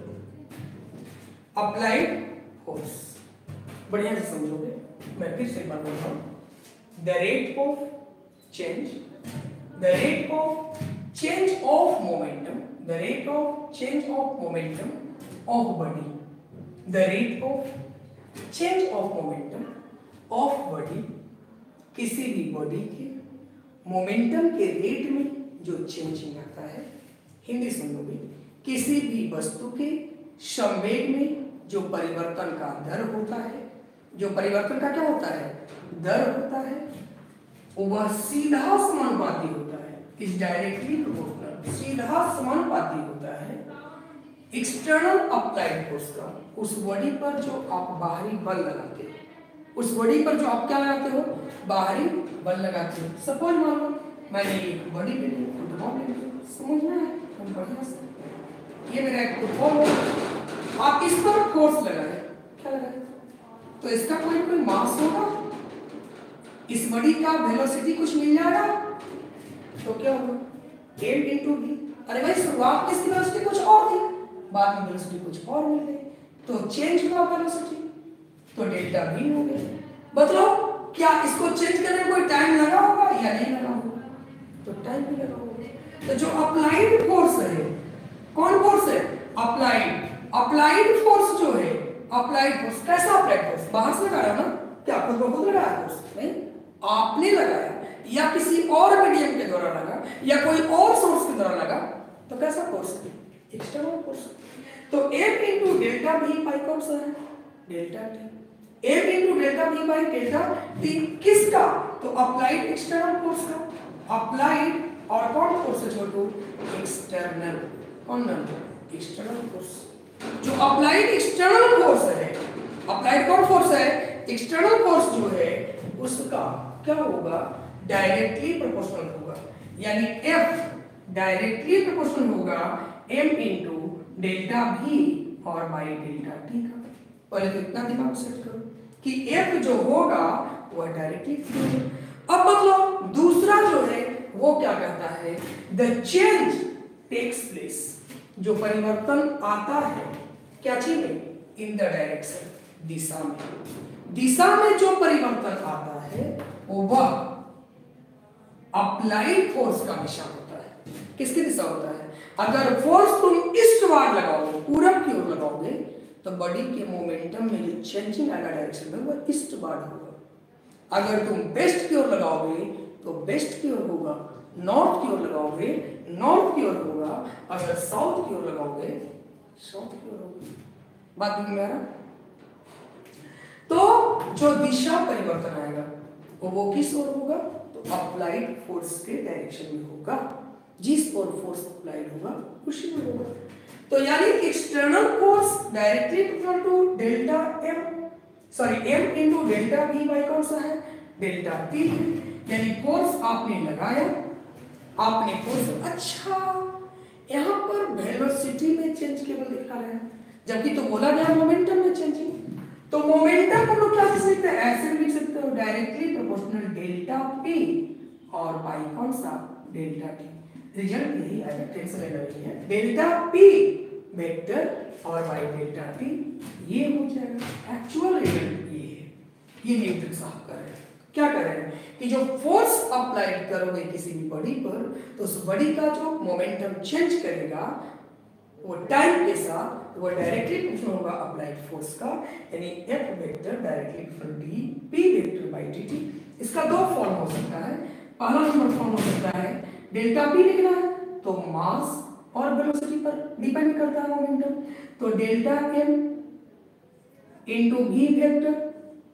S1: applied force बढ़िया से समझोगे, मैं फिर से एक बार बोलता हूँ the rate of change the rate of change of momentum the rate of change of momentum of body the rate of change of momentum of body किसी भी बॉडी के मोमेंटम के रेट में जो चेंजिंग आता है, हिंदी सुन लोगे, किसी भी वस्तु के संवेग में जो परिवर्तन का दर होता है, जो परिवर्तन का क्या होता है दर होता है, वह सीधा समानुपाती होता है, इस डायरेक्टली प्रोपोर्शनल सीधा समानुपाती होता है एक्सटर्नल अप्लाइड फोर्स का, उस बॉडी पर जो आप बाहरी बल लगाते हो, उस बॉडी पर जो आप क्या लगाते हो बाहरी बल लगाते हो। सपोज मान लो मैंने एक बॉडी ले ली, फुटबॉल ले ली, समझना है हम बढ़िया से, ये मेरा एक फुटबॉल है, आप इस पर फोर्स लगाए, क्या लगाए तो इसका कोई कोई मास होगा, इस बॉडी का वेलोसिटी कुछ मिल जाएगा, तो क्या होगा m into v। अरे भाई शुरुआत में इसकी वेलोसिटी कुछ और थी, बाद में वेलोसिटी कुछ और मिल गई, तो चेंज हुआ वेलोसिटी, तो डेल्टा v हो गया। बताओ क्या इसको चेंज करने में कोई टाइम लगा होगा या नहीं लगा होगा, तो टाइम भी लगा होगा। तो जो अप्लाइड फोर्स है, कौन फोर्स है अप्लाइड, अप्लाइड फोर्स जो है अप्लाइड फोर्स, कैसा अप्लाइड फोर्स बाहर से लगाया ना, क्या खुद को खुद लगाया फोर्स नहीं, आपने लगाया या किसी और मीडियम के द्वारा लगा या कोई और सोर्स के द्वारा लगा, तो कैसा फोर्स एक्सटर्नल फोर्स। तो m into delta v by कौन सा है delta t, m into delta v by delta t किसका, तो अप्लाइड एक्सटर्नल फोर्स का, अप्लाइड और कौन फोर्स है छोटू एक्सटर्नल, कौन नंबर एक्सटर्नल फोर्स। जो अप्लाइड एक्सटर्नल फोर्स है, अप्लाइड कौन फोर्स है एक्सटर्नल फोर्स जो है उसका क्या होगा डायरेक्टली प्रोपोर्शनल होगा, यानी F डायरेक्टली प्रोपोर्शनल होगा m into डेल्टा v और बाई डेल्टा t का। पहले तो इतना दिमाग सेट करो कि F जो होगा वह डायरेक्टली होगा। अब मतलब दूसरा जो है वो क्या कहता है द चेंज टेक्स प्लेस, जो परिवर्तन आता है क्या चीज में इन द डायरेक्शन दिशा में, दिशा में जो परिवर्तन आता है वो वह अप्लाइड फोर्स का दिशा होता है। किसकी दिशा होता है, अगर फोर्स तुम ईस्टवार्ड लगाओगे पूरब की ओर लगाओगे तो बॉडी के मोमेंटम में जो चेंजिंग आएगा डायरेक्शन में वो ईस्टवार्ड होगा, अगर तुम वेस्ट की ओर लगाओगे तो वेस्ट की ओर होगा, नॉर्थ की ओर लगाओगे नॉर्थ की ओर होगा, अगर साउथ की ओर लगाओगे साउथ की ओर होगा। बात समझ में आ रहा, तो जो दिशा परिवर्तन आएगा वो वो किस ओर होगा, तो अप्लाइड फोर्स के डायरेक्शन में होगा, जिस ओर फोर्स अप्लाइड होगा उसी में होगा। तो यानी external force directly equal to delta m sorry m into delta v by कौन सा है डेल्टा t, यानी फोर्स आपने लगाया, आपने फोर्स, अच्छा यहाँ पर वेलोसिटी में चेंज केवल दिखा रहा है, जबकि तो बोला गया मोमेंटम में चेंजिंग, तो मोमेंटम को लोग क्या लिख सकते हैं ऐसे लिख सकते हो डायरेक्टली प्रोपोर्शनल डेल्टा p और बाई कौन सा डेल्टा t। रिजल्ट यही आएगा, टेंशन लेना नहीं है, डेल्टा p वेक्टर और बाई डेल्टा t ये हो जाएगा। एक्चुअल रिजल्ट ये है, ये न्यूटन साहब कर रहे हैं, क्या कर रहे हैं कि जो फोर्स अप्लाइड करोगे किसी भी बॉडी पर तो उस बॉडी का जो मोमेंटम चेंज करेगा वो टाइम के साथ वो डायरेक्टली प्रोपोर्शनल होगा अप्लाइड फोर्स का, यानी F vector directly proportional d p vector by dt। इसका दो फॉर्म हो सकता है, पहला नंबर फॉर्म हो सकता है डेल्टा p लिखना है तो मास और वेलोसिटी पर डिपेंड करता है मोमेंटम, तो delta m into v vector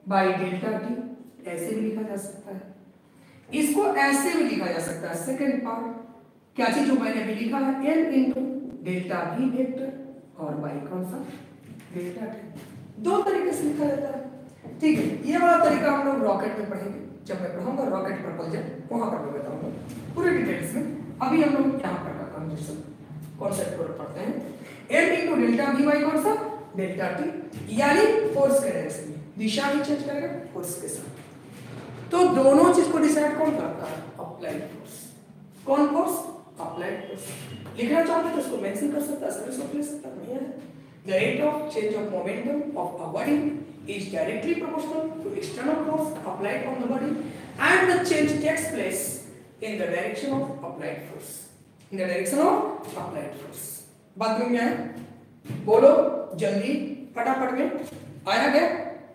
S1: by delta t, ऐसे भी लिखा जा सकता है, इसको ऐसे भी लिखा जा सकता है। सेकेंड पार्ट क्या चीज जो मैंने अभी लिखा है, n into delta v vector और बाई कौन सा डेल्टा टी, दो तरीके से लिखा जाता है। ठीक है, ये वाला तरीका हम लोग रॉकेट में पढ़ेंगे, जब मैं पढ़ाऊंगा रॉकेट प्रपोजल वहां पर मैं बताऊंगा पूरे डिटेल्स में। अभी हम लोग यहाँ पर का कंडीशन कॉन्सेप्ट पर पढ़ते हैं। N into delta v by कौन सा डेल्टा टी, यानी फोर्स के डायरेक्शन में दिशा भी चेंज करेगा फोर्स के साथ। तो दोनों चीज को डिसाइड कौन करता है, अप्लाइड फोर्स। कौन फोर्स, अप्लाइड फोर्स। लिखना चाहते तो इसको मेंशन कर सकता है, इसको लिख सकता नहीं है। The rate of change of momentum of a body is directly proportional to external force applied on the body, and the change takes place in the direction of applied force. In the direction of applied force. बात में क्या है, बोलो जल्दी फटाफट में, आया क्या?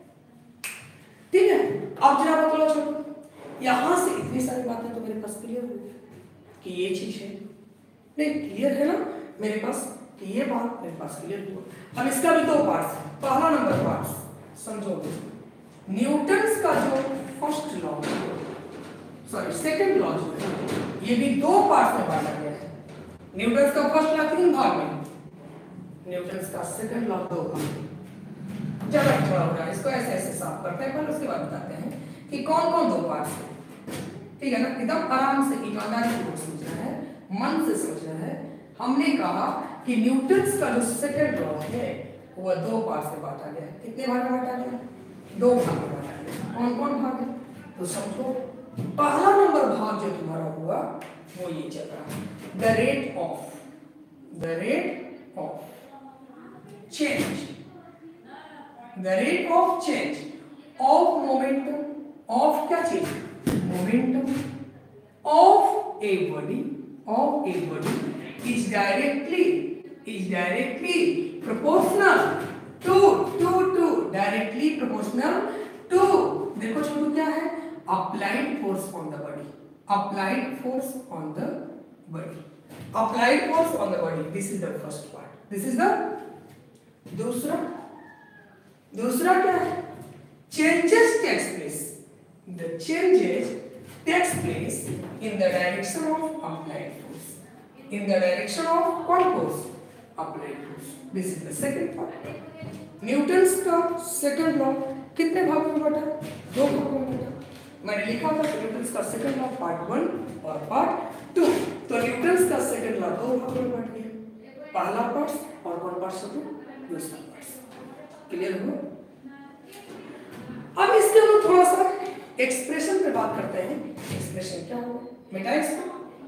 S1: ठीक है, अब जरा बोलो छोटू, यहां से इतनी सारी बातें तो मेरे पास क्लियर हो गई कि ये चीज है, नहीं क्लियर है ना मेरे पास कि ये बात मेरे पास क्लियर हुआ। अब इसका भी दो पार्ट्स है। पहला नंबर पार्ट समझो, न्यूटन्स का जो first law, sorry second law जो है, ये भी दो पार्ट में बांटा गया है। न्यूटन्स का फर्स्ट लॉ तीन भाग में, न्यूटन्स का सेकंड लॉ दो भाग में। जब थोड़ा हो रहा है इसको ऐसे ऐसे साफ करते हैं, पहले उसके बाद बताते हैं कि कौन कौन दो पार्ट्स है। ठीक है ना, एकदम आराम से ईमानदारी से सोचना है, मन से सोचना है। हमने कहा कि न्यूटन्स का जो सेकंड लॉ है वो दो पार्ट से बांटा गया है। कितने भाग में बांटा गया, दो भाग में बांटा गया। कौन कौन भाग है तो समझो। पहला नंबर भाग जो तुम्हारा हुआ वो ये चल रहा है, the rate of the rate of change the rate of change of momentum of क्या चीज, momentum of a body of a body is directly is directly proportional to to to directly proportional to, देखो छोटू क्या है, applied force on the body, applied force on the body, applied force on the body. This is the first part, this is the दूसरा दूसरा क्या है, changes takes place, the changes takes place in the direction of applied force, in the direction of what force, applied force. This is the second part. Newton's का सेकंड लॉ कितने भाग में बांटा, दो भाग में बांटा। मैंने लिखा था न्यूटन्स का सेकंड लॉ पार्ट वन और पार्ट टू। तो न्यूटन्स का सेकंड लॉ दो भाग में बांट गया, पहला पार्ट और कौन पार्ट सब दूसरा पार्ट। क्लियर हुआ? अब इसके हम थोड़ा सा एक्सप्रेशन पे बात करते हैं। एक्सप्रेशन क्या होगा, मिटाए इसको।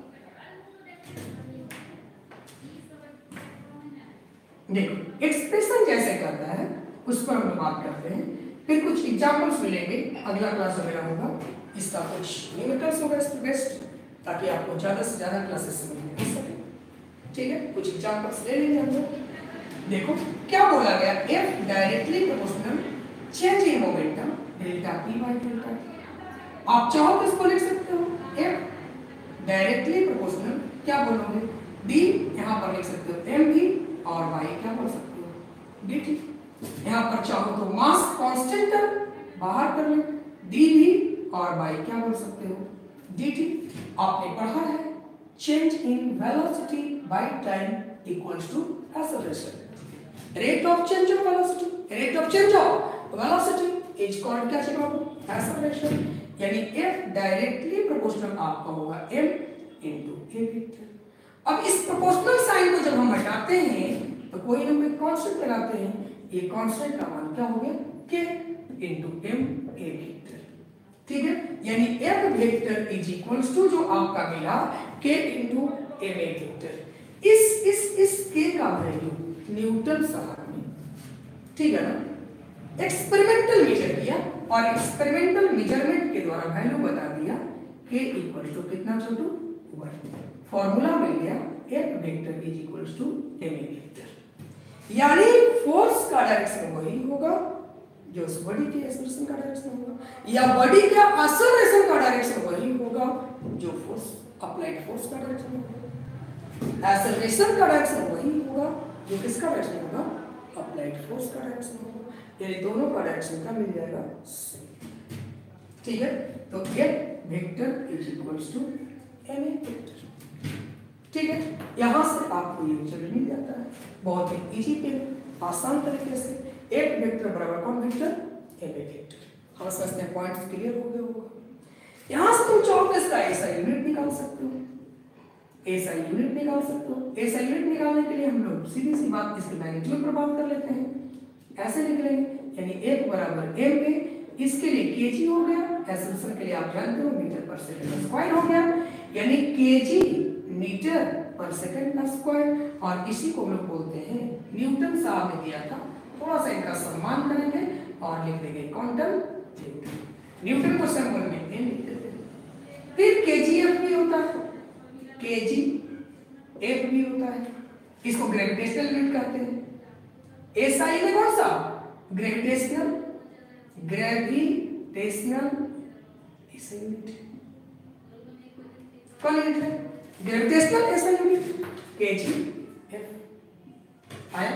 S1: देखो एक्सप्रेशन जैसे करता है उस पर हम बात करते हैं, फिर कुछ एग्जांपल्स मिलेंगे। अगला क्लास में मेरा होगा इसका कुछ न्यूमेरिकल्स होगा बेस्ट, ताकि आपको ज्यादा से ज्यादा क्लासेस समझ सके। ठीक है, कुछ एग्जांपल्स ले लेंगे हम लोग। देखो क्या बोला गया, F directly proportional change in momentum delta p by delta. आप चाहो तो इसको लिख सकते हो, एफ डायरेक्टली प्रोपोर्शनल क्या बोलोगे, डी यहां पर लिख सकते हो एम भी, और y क्या बोल सकते हो dt। यहाँ पर चाहो तो मास कांस्टेंट बाहर कर लो d भी, और y क्या बोल सकते हो dt। आपने पढ़ा है change in velocity by time equals to acceleration. Rate of change of velocity rate of change of velocity is called क्या चीज एक्सेलरेशन। यानी f डायरेक्टली प्रोपोर्शनल आपका होगा m इनटू a वेक्टर। अब इस प्रोपोर्शनल साइन को जब हम हटाते हैं तो कोई ना कोई कांस्टेंट लगाते हैं, ये कांस्टेंट का मान क्या हो गया k into m a vector. ठीक है, यानी f vector is equals to जो आपका मिला k into m a vector. इस इस इस k का वैल्यू न्यूटन साहब ने, ठीक है ना, एक्सपेरिमेंटल मेजर किया और एक्सपेरिमेंटल मेजरमेंट के द्वारा वैल्यू बता दिया k इक्वल टू कितना छोटू वन। फॉर्मूला मिल गया F vector is equals to m vector. यानी फोर्स का डायरेक्शन वही होगा जो उस बॉडी के एक्सेलरेशन का डायरेक्शन होगा, या बॉडी का एक्सेलरेशन का डायरेक्शन वही होगा जो फोर्स अप्लाइड फोर्स का डायरेक्शन होगा। एक्सेलरेशन का डायरेक्शन वही होगा जो किसका डायरेक्शन होगा, अप्लाइड फोर्स का डायरेक्शन होगा। यानी दोनों का डायरेक्शन क्या मिल जाएगा, ठीक है। तो गेट vector is equals to m a vector, ठीक है। यहां से आपको ये रिजल्ट मिल जाता है बहुत ही इजी पे, आसान तरीके से। एक वेक्टर बराबर कौन वेक्टर, एम ए वेक्टर। हम समझते हैं पॉइंट्स क्लियर हो गए होगा। यहां से तुम चाहो इसका ऐसा यूनिट निकाल सकते हो, ऐसा यूनिट निकाल सकते हो। ऐसा यूनिट निकालने के लिए हम लोग सीधी सी बात इसकी मैग्नीट्यूड पर बात कर लेते हैं, ऐसे निकलेंगे। यानी एक बराबर एम पे, इसके लिए केजी हो गया, एक्सेलरेशन के लिए आप जानते हो मीटर पर सेकंड स्क्वायर हो गया, यानी केजी मीटर पर सेकंड का स्क्वायर। और इसी को हम लोग बोलते हैं न्यूटन साहब ने दिया था, थोड़ा सा इनका सम्मान करेंगे और लिख देंगे क्वांटम न्यूटन। न्यूटन को सिंबल में एन लिख देते हैं। फिर केजीएफ भी होता है, केजी एफ भी होता है, इसको ग्रेविटेशनल यूनिट कहते हैं। एसआई में कौन सा, ग्रेविटेशनल, ग्रेविटेशनल एसआई यूनिट कौन यूनिट है, gravitational SI unit KG F आया,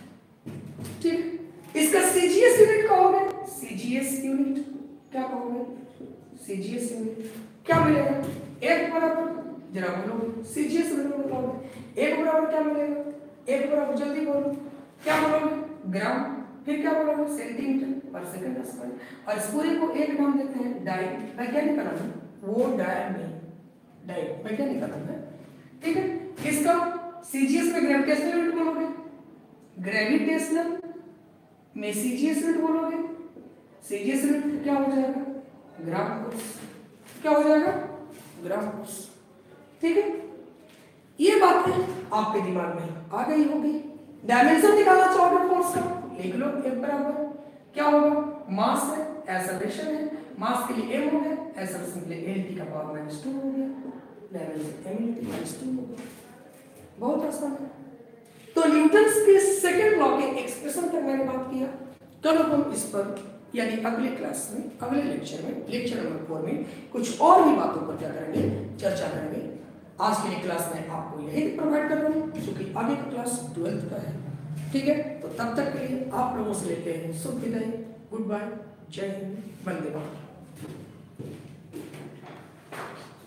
S1: ठीक। इसका सीजीएस यूनिट कहोगे, सीजीएस यूनिट क्या कहोगे, सीजीएस यूनिट क्या मिलेगा, एक बराबर, जरा बोलो सीजीएस यूनिट बताओगे, एक बराबर क्या मिलेगा, एक बराबर जल्दी बोलो क्या बोलोगे, ग्राम, फिर क्या बोलोगे सेंटीमीटर पर सेकंड स्क्वायर। और इस पूरे को एक नाम देते हैं डाई, वैज्ञानिक नाम है वो, डाई में डाई वैज्ञानिक नाम है, ठीक है। इसका सीजीएस में ग्रेविटेशनल यूनिट बोलोगे, ग्रेविटेशनल में सीजीएस यूनिट बोलोगे, सीजीएस यूनिट क्या हो जाएगा, ग्राम फोर्स, क्या हो जाएगा, ग्राम फोर्स, ठीक है। ये बातें आपके दिमाग में आ गई होगी। डायमेंशन निकालना चाहोगे फोर्स का, लिख लो एक बराबर क्या होगा, मास है, एक्सेलरेशन है, मास के लिए m हो गया, एक्सेलरेशन के लिए lt का पावर माइनस टू हो गया, dimension m lt minus two हो गया, बहुत आसान है। तो न्यूटन्स के सेकंड लॉ के एक्सप्रेशन तक मैंने बात किया। कल हम इस पर यानी अगले क्लास में, अगले लेक्चर में, लेक्चर नंबर फोर में कुछ और भी बातों पर क्या करेंगे, चर्चा करेंगे। आज के लिए क्लास में आपको यही प्रोवाइड कर रहा हूँ, क्योंकि आगे का क्लास ट्वेल्थ का है, ठीक है। तो तब तक के लिए आप लोगों से लेते हैं शुभ विदाई, गुड बाय, जय हिंद, वंदे मातरम।